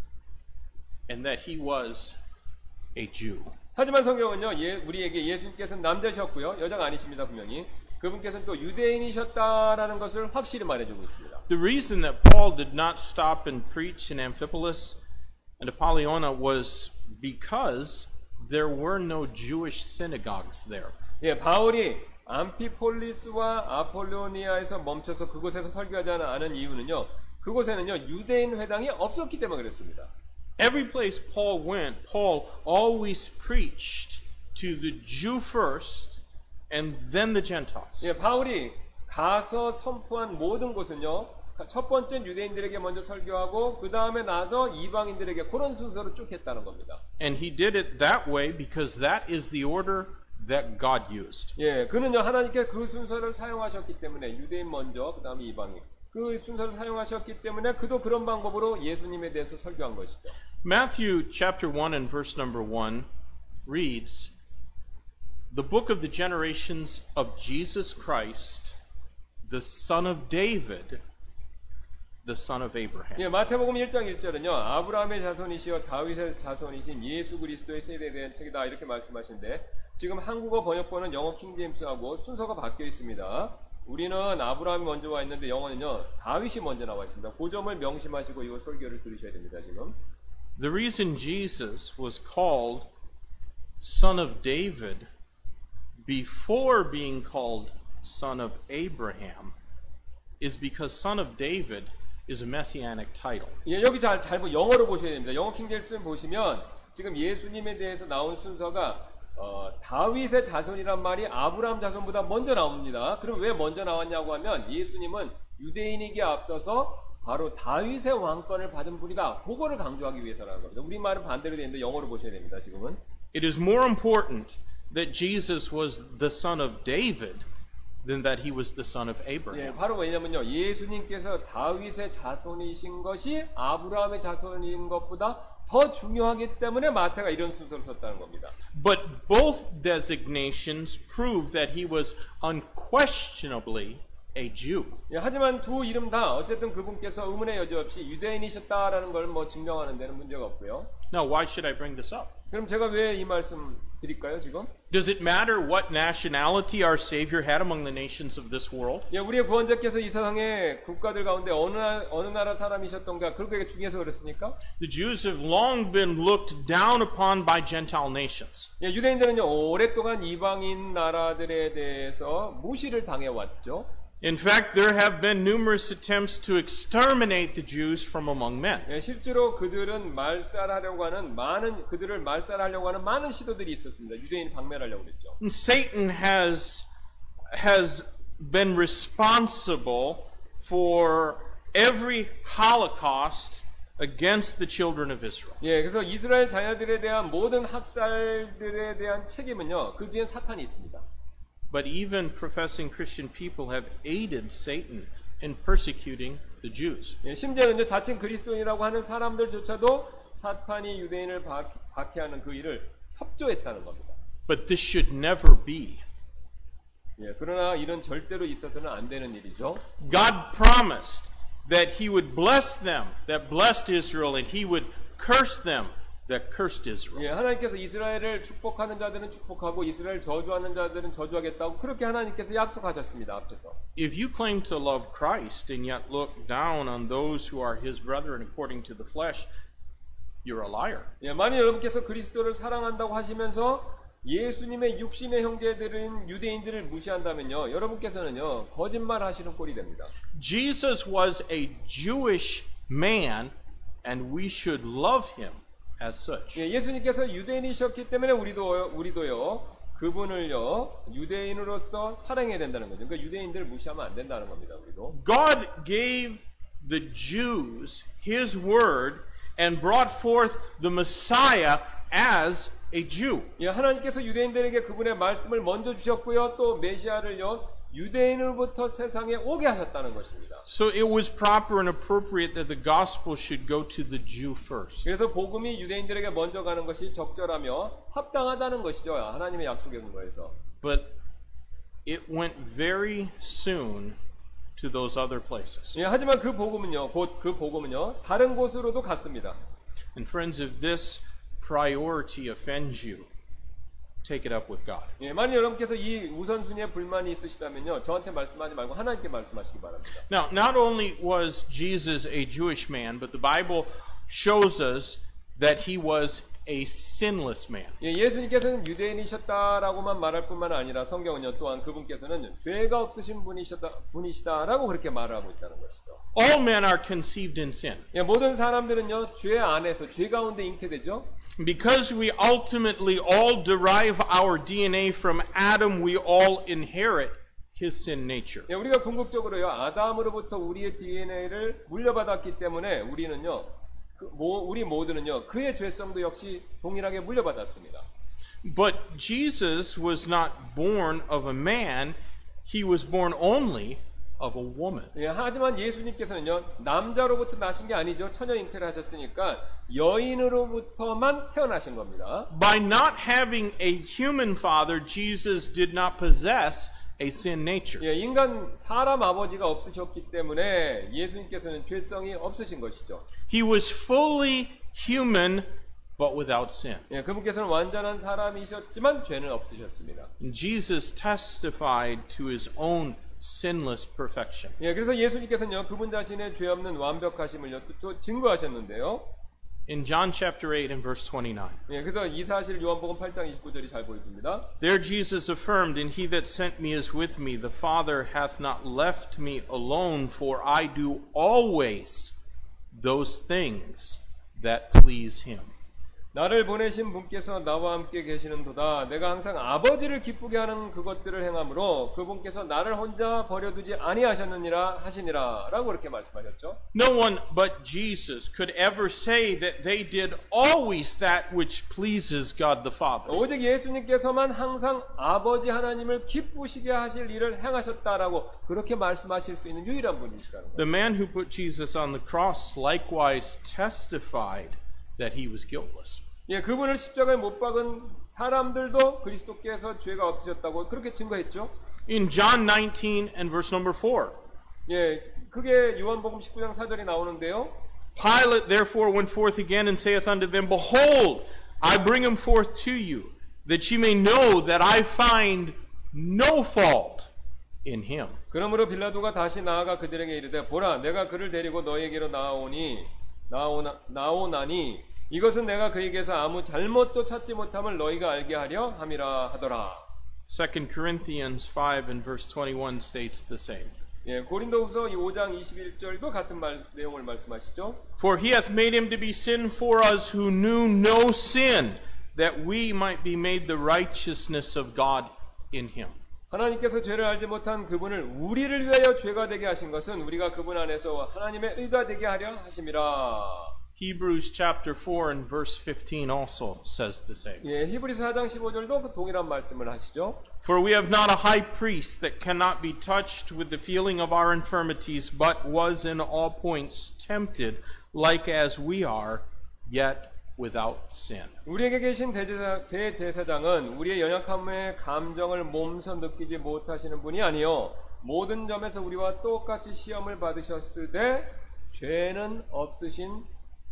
[SPEAKER 3] and that he was a Jew.
[SPEAKER 1] 하지만 성경은요, 예, 우리에게 예수님께서는 남자셨고요, 여자가 아니십니다, 분명히. 그분께서는 또 유대인이셨다라는 것을 확실히 말해주고 있습니다.
[SPEAKER 3] The reason that Paul did not stop and preach in Amphipolis and Apollonia was because there were no Jewish synagogues there.
[SPEAKER 1] 예, 바울이 암피폴리스와 아폴로니아에서 멈춰서 그곳에서 설교하지 않은 이유는요. 그곳에는요 유대인 회당이 없었기 때문에 그랬습니다.
[SPEAKER 3] Every place Paul went, Paul always preached to the Jew first and then the Gentiles.
[SPEAKER 1] 예, 바울이 가서 선포한 모든 곳은요. 첫 번째 유대인들에게 먼저 설교하고 그 다음에 나서 이방인들에게 그런 순서로 쭉 했다는 겁니다.
[SPEAKER 3] And he did it that way because that is the order that God used.
[SPEAKER 1] 예, 그는요 하나님께 그 순서를 사용하셨기 때문에 유대인 먼저 그 다음에 이방인 그 순서를 사용하셨기 때문에 그도 그런 방법으로 예수님에 대해서 설교한 것이죠.
[SPEAKER 3] Matthew chapter one and verse number one reads, "The book of the generations of Jesus Christ, the son of David, the son of Abraham."
[SPEAKER 1] 예, 마태복음 일 장 일 절은요. 아브라함의 자손이시여 다윗의 자손이신 예수 그리스도의 세대에 대한 책이다 이렇게 말씀하시는데 지금 한국어 번역본은 영어 킹제임스하고 순서가 바뀌어 있습니다. 우리는 아브라함이 먼저 와 있는데 영어는요. 다윗이 먼저 나와 있습니다. 그 점을 명심하시고 이거 설교를 들으셔야 됩니다. 지금.
[SPEAKER 3] The reason Jesus was called son of David before being called son of Abraham is because son of David is a messianic title.
[SPEAKER 1] 예, 여기 잘, 잘 영어로 보셔야 됩니다. 영어 킹제임스 보시면 지금 예수님에 대해서 나온 순서가 어, 다윗의 자손이란 말이 아브라함 자손보다 먼저 나옵니다. 그럼 왜 먼저 나왔냐고 하면 예수님은 유대인이기에 앞서서 바로 다윗의 왕권을 받은 분이다. 그거를 강조하기 위해서라는 겁니다. 우리말은 반대로 되어 있는데 영어로 보셔야 됩니다. 지금은.
[SPEAKER 3] It is more important that Jesus was the son of David than that he was the son of
[SPEAKER 1] 예,
[SPEAKER 3] Abraham.
[SPEAKER 1] 바로 왜냐면요. 예수님께서 다윗의 자손이신 것이 아브라함의 자손인 것보다 더 중요하기 때문에 마태가 이런 순서를 썼다는 겁니다.
[SPEAKER 3] But both designations prove that he was unquestionably a Jew.
[SPEAKER 1] 예, 하지만 두 이름 다 어쨌든 그분께서 의문의 여지 없이 유대인이셨다라는 걸 뭐 증명하는 데는 문제가 없고요.
[SPEAKER 3] Now, why should I bring this up?
[SPEAKER 1] 그럼 제가 왜 이 말씀 드릴까요, 지금?
[SPEAKER 3] Does it matter what nationality our Savior had among the nations of this world?
[SPEAKER 1] 예, 우리의 구원자께서 이 세상의 국가들 가운데 어느 나, 어느 나라 사람이셨던가 그렇게 중요해서 그랬습니까?
[SPEAKER 3] The Jews have long been looked down upon by Gentile nations.
[SPEAKER 1] 예, 유대인들은요 오랫동안 이방인 나라들에 대해서 무시를 당해왔죠.
[SPEAKER 3] In fact, there have been numerous attempts to exterminate the Jews from among men.
[SPEAKER 1] 예, 실제로 그들은 말살하려고 하는 많은 그들을 말살하려고 하는 많은 시도들이 있었습니다. 유대인 박멸하려고 그랬죠.
[SPEAKER 3] And Satan has has been responsible for every Holocaust against the children of Israel.
[SPEAKER 1] 예, 그래서 이스라엘 자녀들에 대한 모든 학살들에 대한 책임은요 그 뒤엔 사탄이 있습니다.
[SPEAKER 3] But even professing Christian people have aided Satan in persecuting the Jews.
[SPEAKER 1] 예, 심지어는 자칭 그리스도인이라고 하는 사람들조차도 사탄이 유대인을 박, 박해하는 그 일을 협조했다는 겁니다.
[SPEAKER 3] But this should never be.
[SPEAKER 1] 예, 그러나 이런 절대로 있어서는 안 되는 일이죠.
[SPEAKER 3] God promised that he would bless them that blessed Israel and he would curse them that cursed Israel.
[SPEAKER 1] 예, 하나님께서 이스라엘을 축복하는 자들은 축복하고 이스라엘 저주하는 자들은 저주하겠다고 그렇게 하나님께서 약속하셨습니다. 앞에서.
[SPEAKER 3] If you claim to love Christ and yet look down on those who are his brethren according to the flesh, you're a liar.
[SPEAKER 1] 예, 만약 여러분께서 그리스도를 사랑한다고 하시면서 예수님의 육신의 형제들인 유대인들을 무시한다면요. 여러분께서는요. 거짓말하시는 꼴이 됩니다.
[SPEAKER 3] Jesus was a Jewish man and we should love him as such.
[SPEAKER 1] 예, 예수님께서 유대인이셨기 때문에 우리도 우리도요. 그분을요. 유대인으로서 사랑해야 된다는 거죠. 그러니까 유대인들을 무시하면 안 된다는 겁니다. 우리도.
[SPEAKER 3] God gave the Jews his word and brought forth the Messiah as a Jew.
[SPEAKER 1] 예, 하나님께서 유대인들에게 그분의 말씀을 먼저 주셨고요. 또 메시아를요. 유대인으로부터 세상에 오게 하셨다는 것입니다.
[SPEAKER 3] So it was proper and appropriate that the gospel should go to the Jew first.
[SPEAKER 1] 그래서 복음이 유대인들에게 먼저 가는 것이 적절하며 합당하다는 것이죠. 하나님의 약속에 근거해서.
[SPEAKER 3] But it went very soon to those other places.
[SPEAKER 1] 예, 하지만 그 복음은요. 곧 그 복음은요. 다른 곳으로도 갔습니다.
[SPEAKER 3] And friends, if this priority offends you, take it up with God.
[SPEAKER 1] 예, 만약 여러분께서 이 우선순위에 불만이 있으시다면요. 저한테 말씀하지 말고 하나님께 말씀하시기 바랍니다.
[SPEAKER 3] Now, not only was Jesus a Jewish man, but the Bible shows us that he was a sinless man.
[SPEAKER 1] 예, 예수님께서는 유대인이셨다라고만 말할 뿐만 아니라 성경은요 또한 그분께서는 죄가 없으신 분이셨다 분이시다라고 그렇게 말을 하고 있다는 것이죠.
[SPEAKER 3] All men are conceived in sin.
[SPEAKER 1] 예, 모든 사람들은요 죄 안에서 죄 가운데 잉태되죠.
[SPEAKER 3] Because we ultimately all derive our D N A from Adam, we all inherit his sin nature.
[SPEAKER 1] 예, 우리가 궁극적으로요 아담으로부터 우리의 디엔에이를 물려받았기 때문에 우리는요 그, 모, 우리 모두는요 그의 죄성도 역시 동일하게 물려받았습니다.
[SPEAKER 3] But Jesus was not born of a man, he was born only of a woman.
[SPEAKER 1] 예, 하지만 예수님께서는요 남자로부터 나신 게 아니죠. 처녀 잉태를 하셨으니까 여인으로부터만 태어나신 겁니다.
[SPEAKER 3] By not having a human father, Jesus did not possess a sin nature.
[SPEAKER 1] 예, 인간 사람 아버지가 없으셨기 때문에 예수님께서는 죄성이 없으신 것이죠.
[SPEAKER 3] He was fully human but without sin.
[SPEAKER 1] 예, 그분께서는 완전한 사람이셨지만 죄는 없으셨습니다.
[SPEAKER 3] And Jesus testified to his own sinless perfection.
[SPEAKER 1] 예, 그래서 예수님께서는요 그분 자신의 죄 없는 완벽하심을 또 증거하셨는데요.
[SPEAKER 3] In John chapter eight and verse twenty-nine.
[SPEAKER 1] 예, 그래서 이 사실 요한복음 팔 장 이십구 절이 잘 보여줍니다.
[SPEAKER 3] There Jesus affirmed, and he that sent me is with me. The Father hath not left me alone, for I do always those things that please him.
[SPEAKER 1] 나를 보내신 분께서 나와 함께 계시는도다. 내가 항상 아버지를 기쁘게 하는 그것들을 행함으로 그분께서 나를 혼자 버려두지 아니하셨느니라 하시니라 라고 그렇게 말씀하셨죠.
[SPEAKER 3] No one but Jesus could ever say that they did always that which pleases God the Father.
[SPEAKER 1] 오직 예수님께서만 항상 아버지 하나님을 기쁘시게 하실 일을 행하셨다라고 그렇게 말씀하실 수 있는 유일한 분이시라는 거예요.
[SPEAKER 3] The man who put Jesus on the cross likewise testified that he was guiltless.
[SPEAKER 1] 예, 그분을 십자가에 못 박은 사람들도 그리스도께서 죄가 없으셨다고 그렇게 증거했죠.
[SPEAKER 3] In John nineteen and verse number four.
[SPEAKER 1] 예, 그게 요한복음 십구 장 사 절이 나오는데요.
[SPEAKER 3] Pilate therefore went forth again and saith unto them, Behold, I bring him forth to you, that ye may know that I find no fault in him.
[SPEAKER 1] 그러므로 빌라도가 다시 나아가 그들에게 이르되 보라 내가 그를 데리고 너에게로 나오니 나오나, 나오나니 이것은 내가 그에게서 아무 잘못도 찾지 못함을 너희가 알게 하려 함이라 하더라.
[SPEAKER 3] Second Corinthians five and verse twenty-one states the same.
[SPEAKER 1] 예, 고린도후서 오 장 이십일 절도 같은 말, 내용을 말씀하시죠.
[SPEAKER 3] For he hath made him to be sin for us who knew no sin, that we might be made the righteousness of God in him.
[SPEAKER 1] 하나님께서 죄를 알지 못한 그분을 우리를 위하여 죄가 되게 하신 것은 우리가 그분 안에서 하나님의 의가 되게 하려 하심이라.
[SPEAKER 3] Hebrews chapter four and verse fifteen also says the same.
[SPEAKER 1] 예, 히브리서 사 장 십오 절도 그 동일한 말씀을 하시죠.
[SPEAKER 3] For we have not a high priest that cannot be touched with the feeling of our infirmities, but was in all points tempted, like as we are, yet without sin.
[SPEAKER 1] 우리에게 계신 대제사, 대제사장은 우리의 연약함의 감정을 몸소 느끼지 못하시는 분이 아니요 모든 점에서 우리와 똑같이 시험을 받으셨으되 죄는 없으신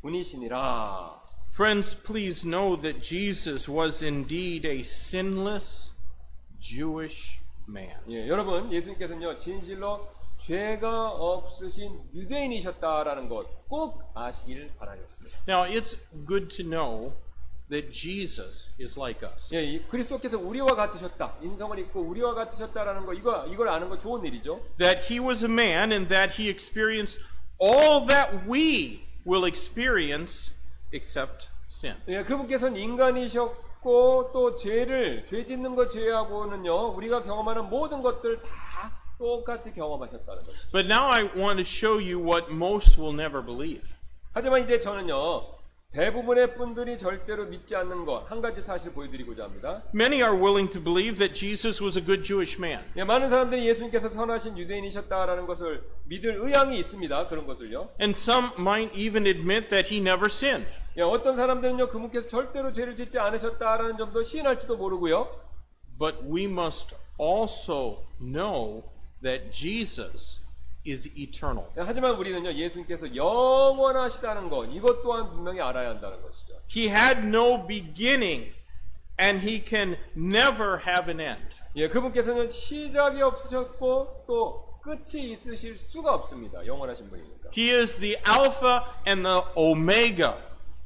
[SPEAKER 1] 분이시니라.
[SPEAKER 3] Friends, please know that Jesus was indeed a sinless Jewish man.
[SPEAKER 1] 예, 여러분 예수님께서는요 진실로 죄가 없으신 유대인이셨다라는 것 꼭 아시길 바라겠습니다.
[SPEAKER 3] Now, it's good to know that Jesus is like us.
[SPEAKER 1] 예, 이 그리스도께서 우리와 같으셨다, 인성을 입고 우리와 같으셨다라는 거 이거 이걸 아는 거 좋은 일이죠.
[SPEAKER 3] That he was a man and that he experienced all that we will experience except sin.
[SPEAKER 1] 예, 그분께서는 인간이셨고 또 죄를 죄 짓는 것 제외하고는요 우리가 경험하는 모든 것들 다 똑같이 경험하셨다는 것이죠.
[SPEAKER 3] But now I want to show you what most will never believe.
[SPEAKER 1] 하지만 이제 저는요 대부분의 분들이 절대로 믿지 않는 것 한 가지 사실 보여드리고자 합니다.
[SPEAKER 3] Many are willing to believe that Jesus was a good Jewish man.
[SPEAKER 1] 예, 많은 사람들이 예수님께서 선하신 유대인이셨다라는 것을 믿을 의향이 있습니다. 그런 것을요.
[SPEAKER 3] And some might even admit that he never sinned.
[SPEAKER 1] 예, 어떤 사람들은요 그분께서 절대로 죄를 짓지 않으셨다라는 점도 시인할지도 모르고요.
[SPEAKER 3] But we must also know that Jesus is eternal.
[SPEAKER 1] 예, 하지만 우리는요 예수님께서 영원하시다는 것 이것 또한 분명히 알아야 한다는 것이죠.
[SPEAKER 3] He had no beginning and he can never have an end.
[SPEAKER 1] 예, 그분께서는 시작이 없으셨고 또 끝이 있으실 수가 없습니다. 영원하신 분이니까.
[SPEAKER 3] He is the Alpha and the Omega,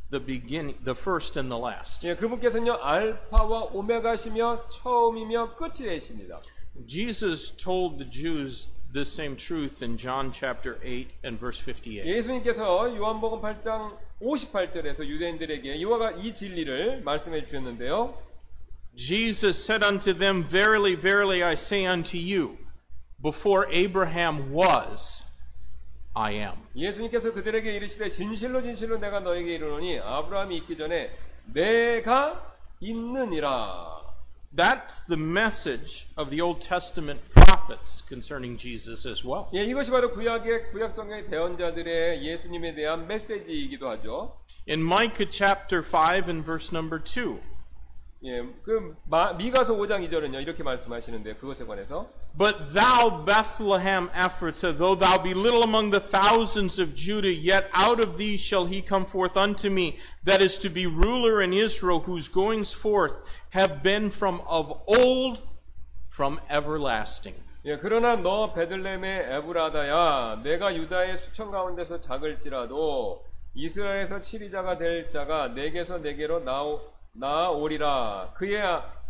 [SPEAKER 3] the beginning, the first and the last.
[SPEAKER 1] 예, 그분께서는요 알파와 오메가시며 처음이며 끝이 되십니다.
[SPEAKER 3] Jesus told the Jews this same truth in John chapter eight and verse fifty-eight.
[SPEAKER 1] 예수님께서 요한복음 팔 장 오십팔 절에서 유대인들에게 이와 같은 이 진리를 말씀해 주셨는데요.
[SPEAKER 3] Jesus said unto them, Verily, verily, I say unto you, before Abraham was, I am.
[SPEAKER 1] 예수님께서 그들에게 이르시되 진실로 진실로 내가 너에게 이르노니 아브라함이 있기 전에 내가 있느니라.
[SPEAKER 3] That's the message of the Old Testament prophets concerning Jesus as well.
[SPEAKER 1] 예, 이것이 바로 구약의 구약 성경의 대언자들의 예수님에 대한 메시지이기도 하죠.
[SPEAKER 3] In Micah chapter five and verse number two.
[SPEAKER 1] 예, 그 마, 미가서 오 장 이 절은요 이렇게 말씀하시는데요. 그것에 관해서
[SPEAKER 3] But thou, Bethlehem Ephratah, though thou be little among the thousands of Judah, yet out of thee shall he come forth unto me, that is to be ruler in Israel, whose goings forth have been from of old, from everlasting.
[SPEAKER 1] 예, 그러나 너 베들레헴의 에브라다야, 내가 유다의 수천 가운데서 작을지라도 이스라엘에서 치리자가 될 자가 내게서 내게로 나오, 나오리라. 그의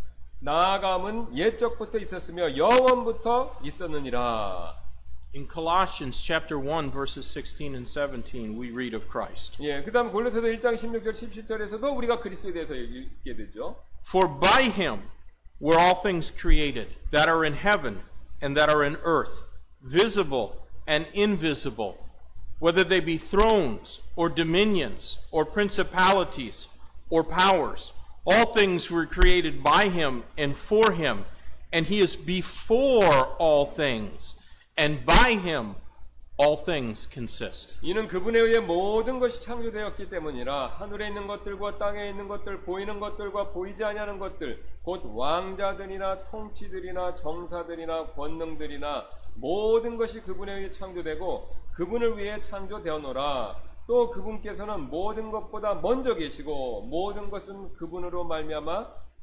[SPEAKER 1] 나아감은 옛적부터 있었으며 영원부터 있었느니라.
[SPEAKER 3] In Colossians chapter one verses sixteen and seventeen we read of Christ.
[SPEAKER 1] 예, 그다음 골로새서 일 장 십육 절 십칠 절에서도 우리가 그리스도에 대해서 읽게 되죠.
[SPEAKER 3] For by him were all things created, that are in heaven and that are in earth, visible and invisible, whether they be thrones or dominions or principalities or powers. All things were created by him and for him, and he is before all things, and by him all things consist.
[SPEAKER 1] 이는 그분에 의해 모든 것이 창조되었기 때문이라. 하늘에 있는 것들과 땅에 있는 것들, 보이는 것들과 보이지 아니하는 것들, 곧 왕자들이나 통치들이나 정사들이나 권능들이나 모든 것이 그분에 의해 창조되고 그분을 위해 창조되었노라. 또 그분께서는 모든 것보다 먼저 계시고 모든 것은 그분으로 말미암아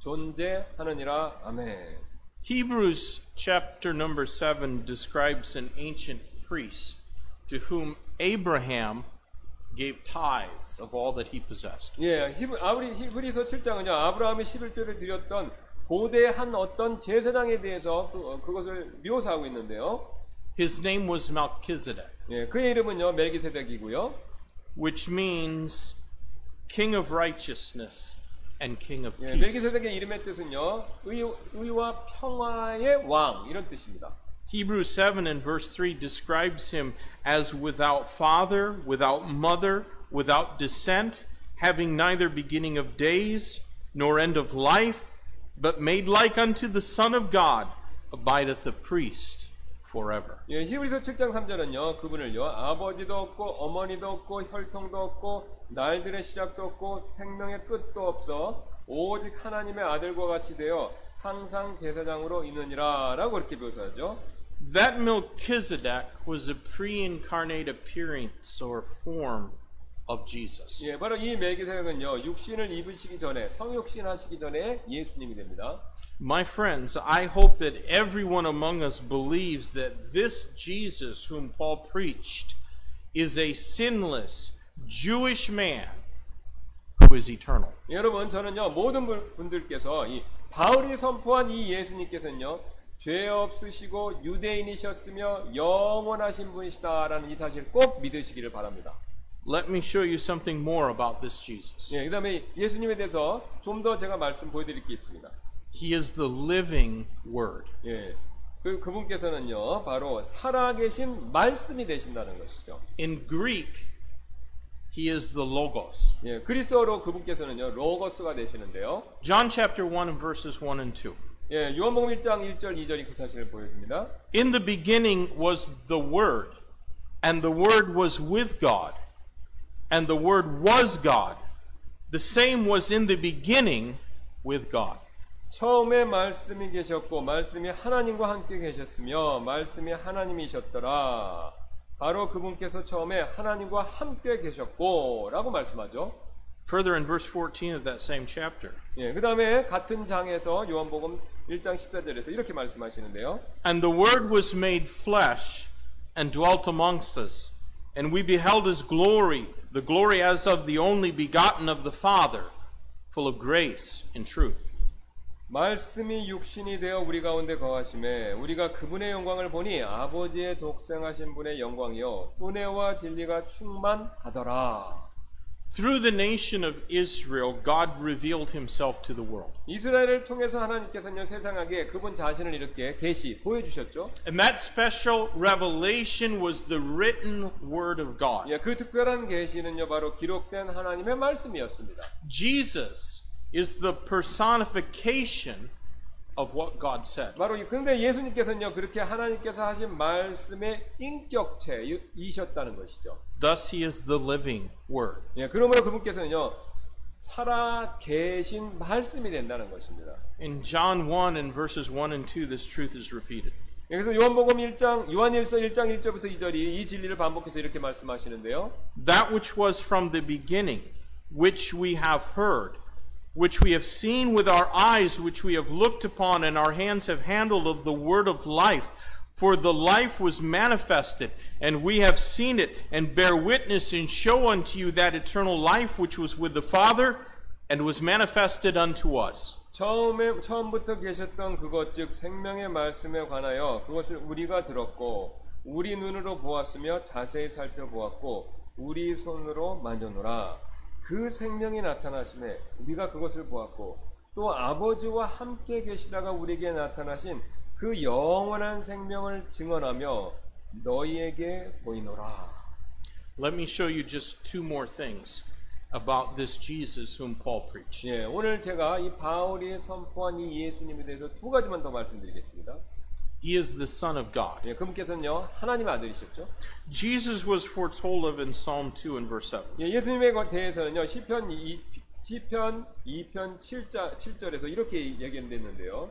[SPEAKER 1] 존재하느니라. 아멘.
[SPEAKER 3] Hebrews chapter number seven describes an ancient priest to whom Abraham gave tithes of all that he possessed.
[SPEAKER 1] 예, 히브, 아브리 히브리서 칠 장은요 아브라함이 십일조를 드렸던 고대한 어떤 제사장에 대해서 그, 그것을 묘사하고 있는데요.
[SPEAKER 3] His name was Melchizedek.
[SPEAKER 1] 예, 그의 이름은요 멜기세덱이고요.
[SPEAKER 3] Which means King of Righteousness and King of
[SPEAKER 1] 예,
[SPEAKER 3] Peace.
[SPEAKER 1] 멜기세덱의 이름의 뜻은요 의, 의와 평화의 왕 이런 뜻입니다.
[SPEAKER 3] Hebrews seven and verse three describes him as without father, without mother, without descent, having neither beginning of days nor end of life, but made like unto the Son of God, abideth a priest forever.
[SPEAKER 1] 예, 히브리서 칠 장 삼 절은요 그분을요 아버지도 없고 어머니도 없고 혈통도 없고 날들의 시작도 없고 생명의 끝도 없어 오직 하나님의 아들과 같이 되어 항상 제사장으로 있느니라 라고 이렇게 묘사하죠.
[SPEAKER 3] That Melchizedek was a pre-incarnate appearance or form of Jesus.
[SPEAKER 1] 예, 바로 이 멜기세덱은요 육신을 입으시기 전에 성육신 하시기 전에 예수님이 됩니다.
[SPEAKER 3] My friends, I hope that everyone among us believes that this Jesus whom Paul preached is a sinless Jewish man who is eternal.
[SPEAKER 1] 여러분 저는요 모든 분들께서 이 바울이 선포한 이 예수님께서는요 죄 없으시고 유대인이셨으며 영원하신 분이시다라는 이 사실을 꼭 믿으시기를 바랍니다.
[SPEAKER 3] Let me show you something more about this Jesus.
[SPEAKER 1] 예, 그다음에 예수님에 대해서 좀 더 제가 말씀 보여드릴 게 있습니다.
[SPEAKER 3] He is the living word.
[SPEAKER 1] 예, 그 그분께서는요 바로 살아계신 말씀이 되신다는 것이죠.
[SPEAKER 3] In Greek, he is the logos.
[SPEAKER 1] 예, 그리스어로 그분께서는요 로고스가 되시는데요.
[SPEAKER 3] John chapter one and verses one and two.
[SPEAKER 1] 예, 요한복음 일 장 일 절 이 절이 그 사실을 보여줍니다.
[SPEAKER 3] In the beginning was the Word, and the Word was with God, and the Word was God. The same was in the beginning with God.
[SPEAKER 1] 처음에 말씀이 계셨고 말씀이 하나님과 함께 계셨으며 말씀이 하나님이셨더라. 바로 그분께서 처음에 하나님과 함께 계셨고 라고 말씀하죠.
[SPEAKER 3] Further in verse fourteen of that same chapter.
[SPEAKER 1] 예, 그 다음에 같은 장에서 요한복음 일 장 십사 절에서 이렇게 말씀하시는데요.
[SPEAKER 3] And the Word was made flesh and dwelt amongst us, and we beheld his glory, the glory as of the only begotten of the Father, full of grace and truth.
[SPEAKER 1] 말씀이 육신이 되어 우리 가운데 거하심에 우리가 그분의 영광을 보니 아버지의 독생하신 분의 영광이요 은혜와 진리가 충만하더라.
[SPEAKER 3] Through the nation of Israel, God revealed himself to the world.
[SPEAKER 1] 이스라엘을 통해서 하나님께서는 세상에게 그분 자신을 이렇게 계시 보여주셨죠.
[SPEAKER 3] And that special revelation was the written word of God.
[SPEAKER 1] 예, 그 특별한 계시는요 바로 기록된 하나님의 말씀이었습니다.
[SPEAKER 3] Jesus is the personification of what God said.
[SPEAKER 1] 바로 근데 예수님께서는요 그렇게 하나님께서 하신 말씀의 인격체이셨다는 것이죠.
[SPEAKER 3] Thus he is the living word.
[SPEAKER 1] 예, 그러므로 그분께서는요 살아 계신 말씀이 된다는 것입니다.
[SPEAKER 3] In John one and verses one and two, this truth is repeated.
[SPEAKER 1] 그래서 요한복음 일 장 요한일서 일 장 일 절부터 이 절이 이 진리를 반복해서 이렇게 말씀하시는데요.
[SPEAKER 3] That which was from the beginning, which we have heard, which we have seen with our eyes, which we have looked upon, and our hands have handled of the word of life. For the life was manifested, and we have seen it, and bear witness and show unto you that eternal life which was with the Father, and was manifested unto us.
[SPEAKER 1] 처음에 처음부터 계셨던 그것 즉 생명의 말씀에 관하여 그것을 우리가 들었고 우리 눈으로 보았으며 자세히 살펴보았고 우리 손으로 만져노라. 그 생명이 나타나심에 우리가 그것을 보았고 또 아버지와 함께 계시다가 우리에게 나타나신 그 영원한 생명을 증언하며 너희에게 보이노라.
[SPEAKER 3] Let me show you just two more things about this Jesus whom Paul preached.
[SPEAKER 1] 예, 오늘 제가 이 바울이 선포한 이 예수님에 대해서 두 가지만 더 말씀드리겠습니다.
[SPEAKER 3] He is the Son of God.
[SPEAKER 1] 예, 그분께서는요 하나님의 아들이셨죠.
[SPEAKER 3] Jesus was foretold of in Psalm two and verse seven.
[SPEAKER 1] 예, 예수님에 대해서는요 시편 이 시편 이 편 칠 절에서 이렇게 얘기했는데요.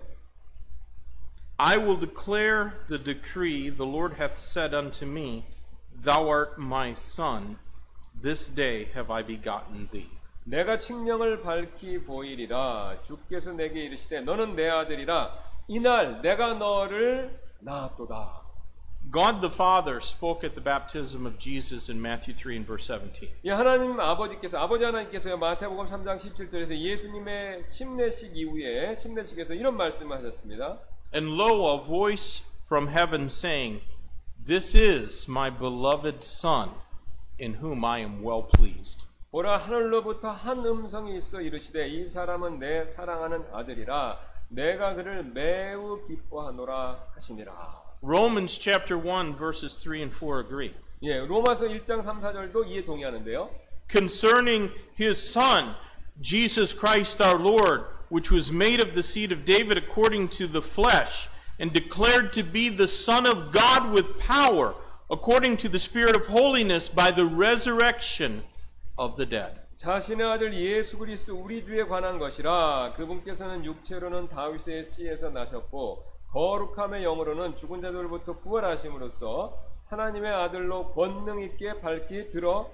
[SPEAKER 3] I will declare the decree, the Lord hath said unto me, Thou art my son, this day have I begotten thee.
[SPEAKER 1] 내가 칙령을 밝히 보이리라. 주께서 내게 이르시되 너는 내 아들이라. 이날 내가 너를 낳았도다.
[SPEAKER 3] God the Father spoke at the baptism of Jesus in Matthew three and verse seventeen.
[SPEAKER 1] 예, 하나님 아버지께서 아버지 하나님께서요 마태복음 삼 장 십칠 절에서 예수님의 침례식 이후에 침례식에서 이런 말씀을 하셨습니다.
[SPEAKER 3] And lo, a voice from heaven saying, This is my beloved Son, in whom I am well pleased.
[SPEAKER 1] 보라 하늘로부터 한 음성이 있어 이르시되 이 사람은 내 사랑하는 아들이라 내가 그를 매우 기뻐하노라 하시니라.
[SPEAKER 3] Romans chapter one verses three and four agree.
[SPEAKER 1] 예, 로마서 일 장 삼, 사 절도 이에 동의하는데요.
[SPEAKER 3] Concerning his Son, Jesus Christ our Lord, which was made of the seed of David according to the flesh, and declared to be the Son of God with power, according to the Spirit of holiness, by the resurrection of the dead.
[SPEAKER 1] 자신의 아들 예수 그리스도 우리 주에 관한 것이라. 그분께서는 육체로는 다윗의 씨에서 나셨고 거룩함의 영으로는 죽은 자들로부터 부활하심으로써 하나님의 아들로 권능 있게 밝히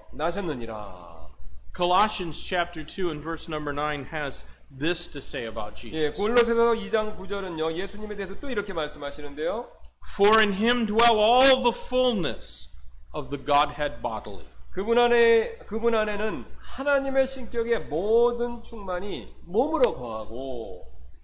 [SPEAKER 1] 드러나셨느니라.
[SPEAKER 3] Colossians chapter two and verse number nine has this to say about Jesus.
[SPEAKER 1] 예, 골로새서 이 장 구 절은요 예수님에 대해서 또 이렇게 말씀하시는데요.
[SPEAKER 3] For in him dwell all the fullness of the Godhead bodily.
[SPEAKER 1] 그분 안에 그분 안에는 하나님의 신격의 모든 충만이 몸으로 거하고.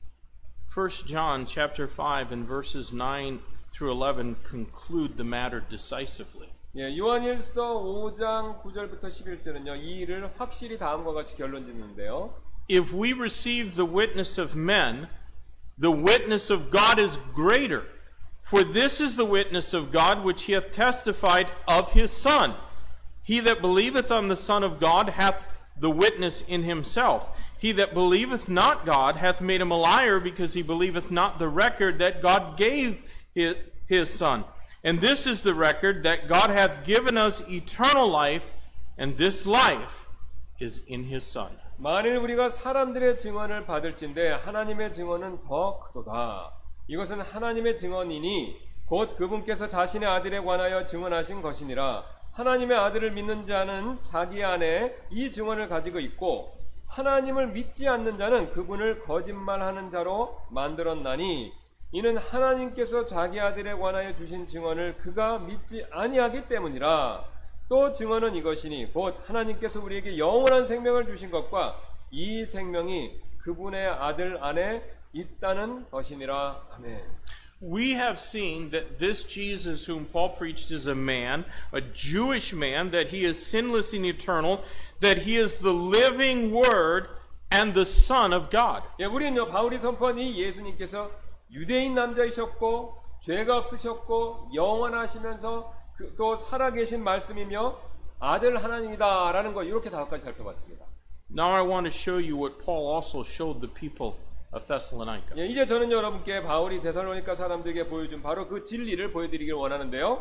[SPEAKER 3] First John chapter five and verses nine through eleven conclude the matter decisively.
[SPEAKER 1] 예, 요한일서 오 장 구 절부터 십일 절은요 이 일을 확실히 다음과 같이 결론짓는데요.
[SPEAKER 3] If we receive the witness of men, the witness of God is greater. For this is the witness of God which he hath testified of his Son. He that believeth on the Son of God hath the witness in himself. He that believeth not God hath made him a liar, because he believeth not the record that God gave his, his Son. And this is the record, that God hath given us eternal life, and this life is in his Son.
[SPEAKER 1] 만일 우리가 사람들의 증언을 받을진대 하나님의 증언은 더 크도다. 이것은 하나님의 증언이니 곧 그분께서 자신의 아들에 관하여 증언하신 것이니라. 하나님의 아들을 믿는 자는 자기 안에 이 증언을 가지고 있고 하나님을 믿지 않는 자는 그분을 거짓말하는 자로 만들었나니 이는 하나님께서 자기 아들에 관하여 주신 증언을 그가 믿지 아니하기 때문이라. 또 증언은 이것이니 곧 하나님께서 우리에게 영원한 생명을 주신 것과 이 생명이 그분의 아들 안에 있다는 것이니라. 아멘.
[SPEAKER 3] We have seen that this Jesus whom Paul preached is a man, a Jewish man, that he is sinless and eternal, that he is the living word and the Son of God.
[SPEAKER 1] 예, 우리는요 바울이 선포한 이 예수님께서 유대인 남자이셨고 죄가 없으셨고 영원하시면서 그, 또 살아계신 말씀이며 아들 하나님이다라는 거 이렇게 다섯 가지 살펴봤습니다.
[SPEAKER 3] Now I want to show you what Paul also showed the people of Thessalonica.
[SPEAKER 1] 예, 이제 저는 여러분께 바울이 데살로니가 사람들에게 보여준 바로 그 진리를 보여드리길 원하는데요.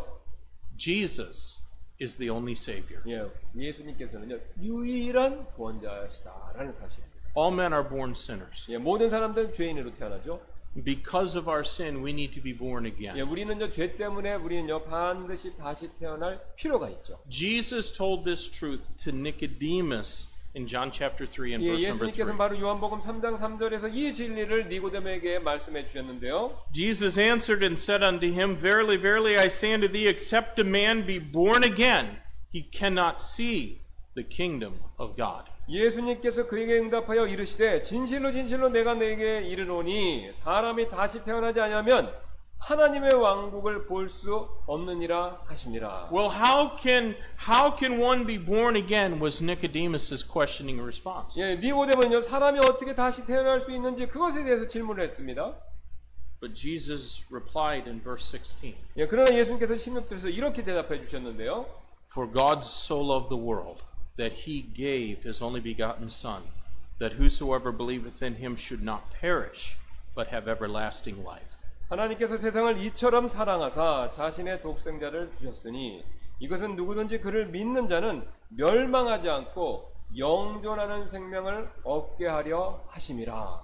[SPEAKER 3] Jesus is the only Savior.
[SPEAKER 1] 예, 예수님께서는요 유일한 구원자시다라는 사실입니다.
[SPEAKER 3] All men are born sinners.
[SPEAKER 1] 예, 모든 사람들은 죄인으로 태어나죠.
[SPEAKER 3] Because of our sin, we need to be born again.
[SPEAKER 1] 예, 우리는요 죄 때문에 우리는요 반드시 다시 태어날 필요가 있죠.
[SPEAKER 3] Jesus told this truth to Nicodemus in John chapter three and
[SPEAKER 1] 예,
[SPEAKER 3] verse number
[SPEAKER 1] 예수님께서는
[SPEAKER 3] three.
[SPEAKER 1] 바로 요한복음 삼 장 삼 절에서 이 진리를 니고데모에게 말씀해 주셨는데요.
[SPEAKER 3] Jesus answered and said unto him, Verily, verily, I say unto thee, except a man be born again, he cannot see the kingdom of God.
[SPEAKER 1] 예수님께서 그에게 응답하여 이르시되 진실로 진실로 내가 너에게 이르노니 사람이 다시 태어나지 아니하면 하나님의 왕국을 볼 수 없느니라 하시니라.
[SPEAKER 3] Well, how can how can one be born again? Was Nicodemus's questioning response.
[SPEAKER 1] 예, 니고데모는요 사람이 어떻게 다시 태어날 수 있는지 그것에 대해서 질문을 했습니다.
[SPEAKER 3] But Jesus replied in verse sixteen.
[SPEAKER 1] 예, 그러나 예수님께서 십육 절에서 이렇게 대답해 주셨는데요.
[SPEAKER 3] For God so loved the world that he gave his only begotten Son, that whosoever believeth in him should not perish, but have everlasting life.
[SPEAKER 1] 하나님께서 세상을 이처럼 사랑하사 자신의 독생자를 주셨으니 이것은 누구든지 그를 믿는 자는 멸망하지 않고 영존하는 생명을 얻게 하려 하심이라.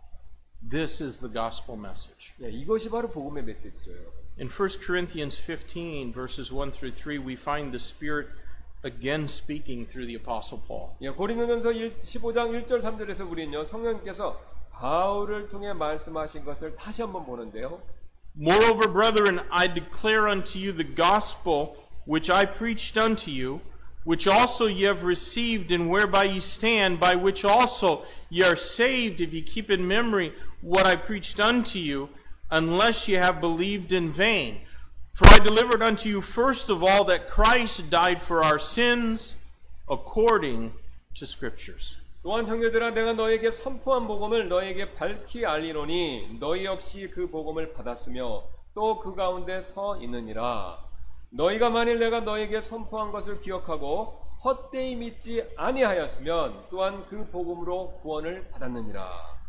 [SPEAKER 3] This is the gospel message.
[SPEAKER 1] 예, 이것이 바로 복음의 메시지죠.
[SPEAKER 3] In First Corinthians fifteen, verses one through three, we find the Spirit again speaking through the Apostle Paul.
[SPEAKER 1] 예, 고린도전서 십오 장 일 절 삼 절에서 우리는요 성령께서 바울을 통해 말씀하신 것을 다시 한번 보는데요.
[SPEAKER 3] Moreover, brethren, I declare unto you the gospel which I preached unto you, which also ye have received, and whereby ye stand, by which also ye are saved, if ye keep in memory what I preached unto you, unless ye have believed in vain. For I delivered unto you first of all that Christ died for our sins, according to Scriptures.
[SPEAKER 1] 또한 형제들아 내가 너에게 선포한 복음을 너에게 밝히 알리노니 너희 역시 그 복음을 받았으며 또 그 가운데 서 있느니라. 너희가 만일 내가 너에게 선포한 것을 기억하고 헛되이 믿지 아니하였으면 또한 그 복음으로 구원을 받았느니라.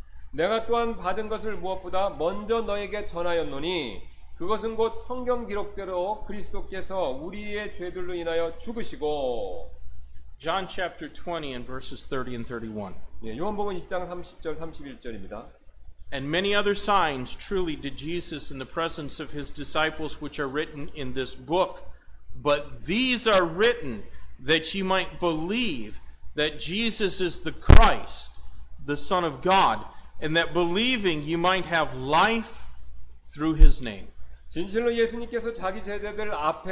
[SPEAKER 1] 내가 또한 받은 것을 무엇보다 먼저 너에게 전하였노니 그것은 곧 성경 기록대로 그리스도께서 우리의 죄들로 인하여 죽으시고.
[SPEAKER 3] John chapter twenty and verses thirty and thirty-one.
[SPEAKER 1] 예, 요한복음 일 장 삼십 절 삼십일 절입니다.
[SPEAKER 3] And many other signs truly did Jesus in the presence of his disciples, which are written in this book. But these are written that ye might believe that Jesus is the Christ, the Son of God, and that believing ye might have life through his name.
[SPEAKER 1] 진실로 예수님께서 자기 제자들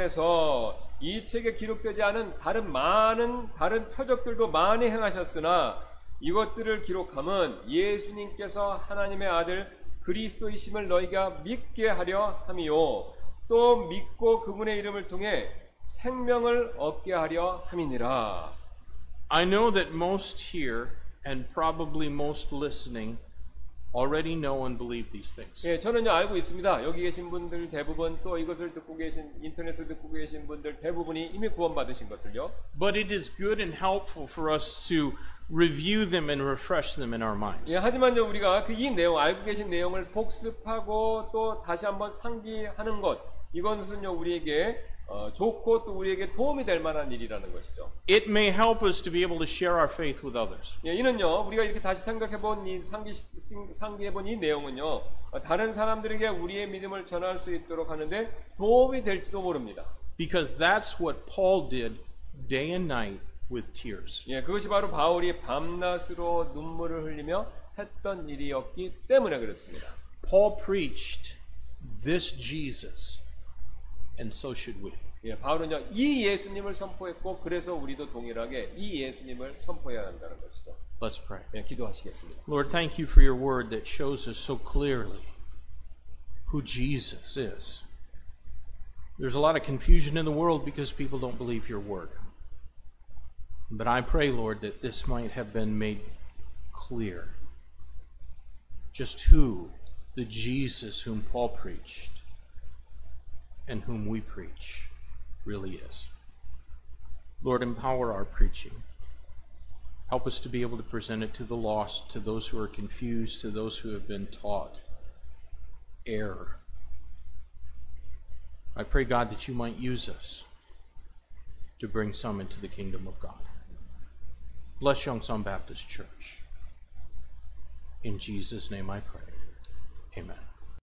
[SPEAKER 1] 앞에서 이 책에 기록되지 않은 다른 많은 다른 표적들도 많이 행하셨으나 이것들을 기록함은 예수님께서 하나님의 아들 그리스도이심을 너희가 믿게 하려 함이요 또 믿고 그분의 이름을 통해 생명을 얻게 하려 함이니라.
[SPEAKER 3] I know that most here and probably most listening already know and believe these things.
[SPEAKER 1] 예, 저는요 알고 있습니다. 여기 계신 분들 대부분 또 이것을 듣고 계신 인터넷을 듣고 계신 분들 대부분이 이미 구원받으신 것을요.
[SPEAKER 3] But it is good and helpful for us to review them and refresh them in our minds.
[SPEAKER 1] 예, 하지만요 우리가 그 이 내용 알고 계신 내용을 복습하고 또 다시 한번 상기하는 것 이것은요 우리에게 어, 좋고 또 우리에게 도움이 될 만한 일이라는 것이죠.
[SPEAKER 3] It may help us to be able to share our faith with others.
[SPEAKER 1] 예, 이는요 우리가 이렇게 다시 생각해본 이 상기 상기해본 이 내용은요 어, 다른 사람들에게 우리의 믿음을 전할 수 있도록 하는데 도움이 될지도 모릅니다.
[SPEAKER 3] Because that's what Paul did day and night with tears.
[SPEAKER 1] 예, 그것이 바로 바울이 밤낮으로 눈물을 흘리며 했던 일이었기 때문에 그렇습니다.
[SPEAKER 3] Paul preached this Jesus, and so should we.
[SPEAKER 1] 예, 바울은요 이 예수님을 선포했고 그래서 우리도 동일하게 이 예수님을 선포해야 한다는 것이죠.
[SPEAKER 3] Let's pray.
[SPEAKER 1] 예, 기도하시겠습니다.
[SPEAKER 3] Lord, thank you for your word that shows us so clearly who Jesus is. There's a lot of confusion in the world because people don't believe your word. But I pray, Lord, that this might have been made clear just who the Jesus whom Paul preached and whom we preach really is. Lord, empower our preaching. Help us to be able to present it to the lost, to those who are confused, to those who have been taught error. I pray, God, that you might use us to bring some into the kingdom of God. Bless Yongsan Baptist Church. In Jesus' name I pray. Amen.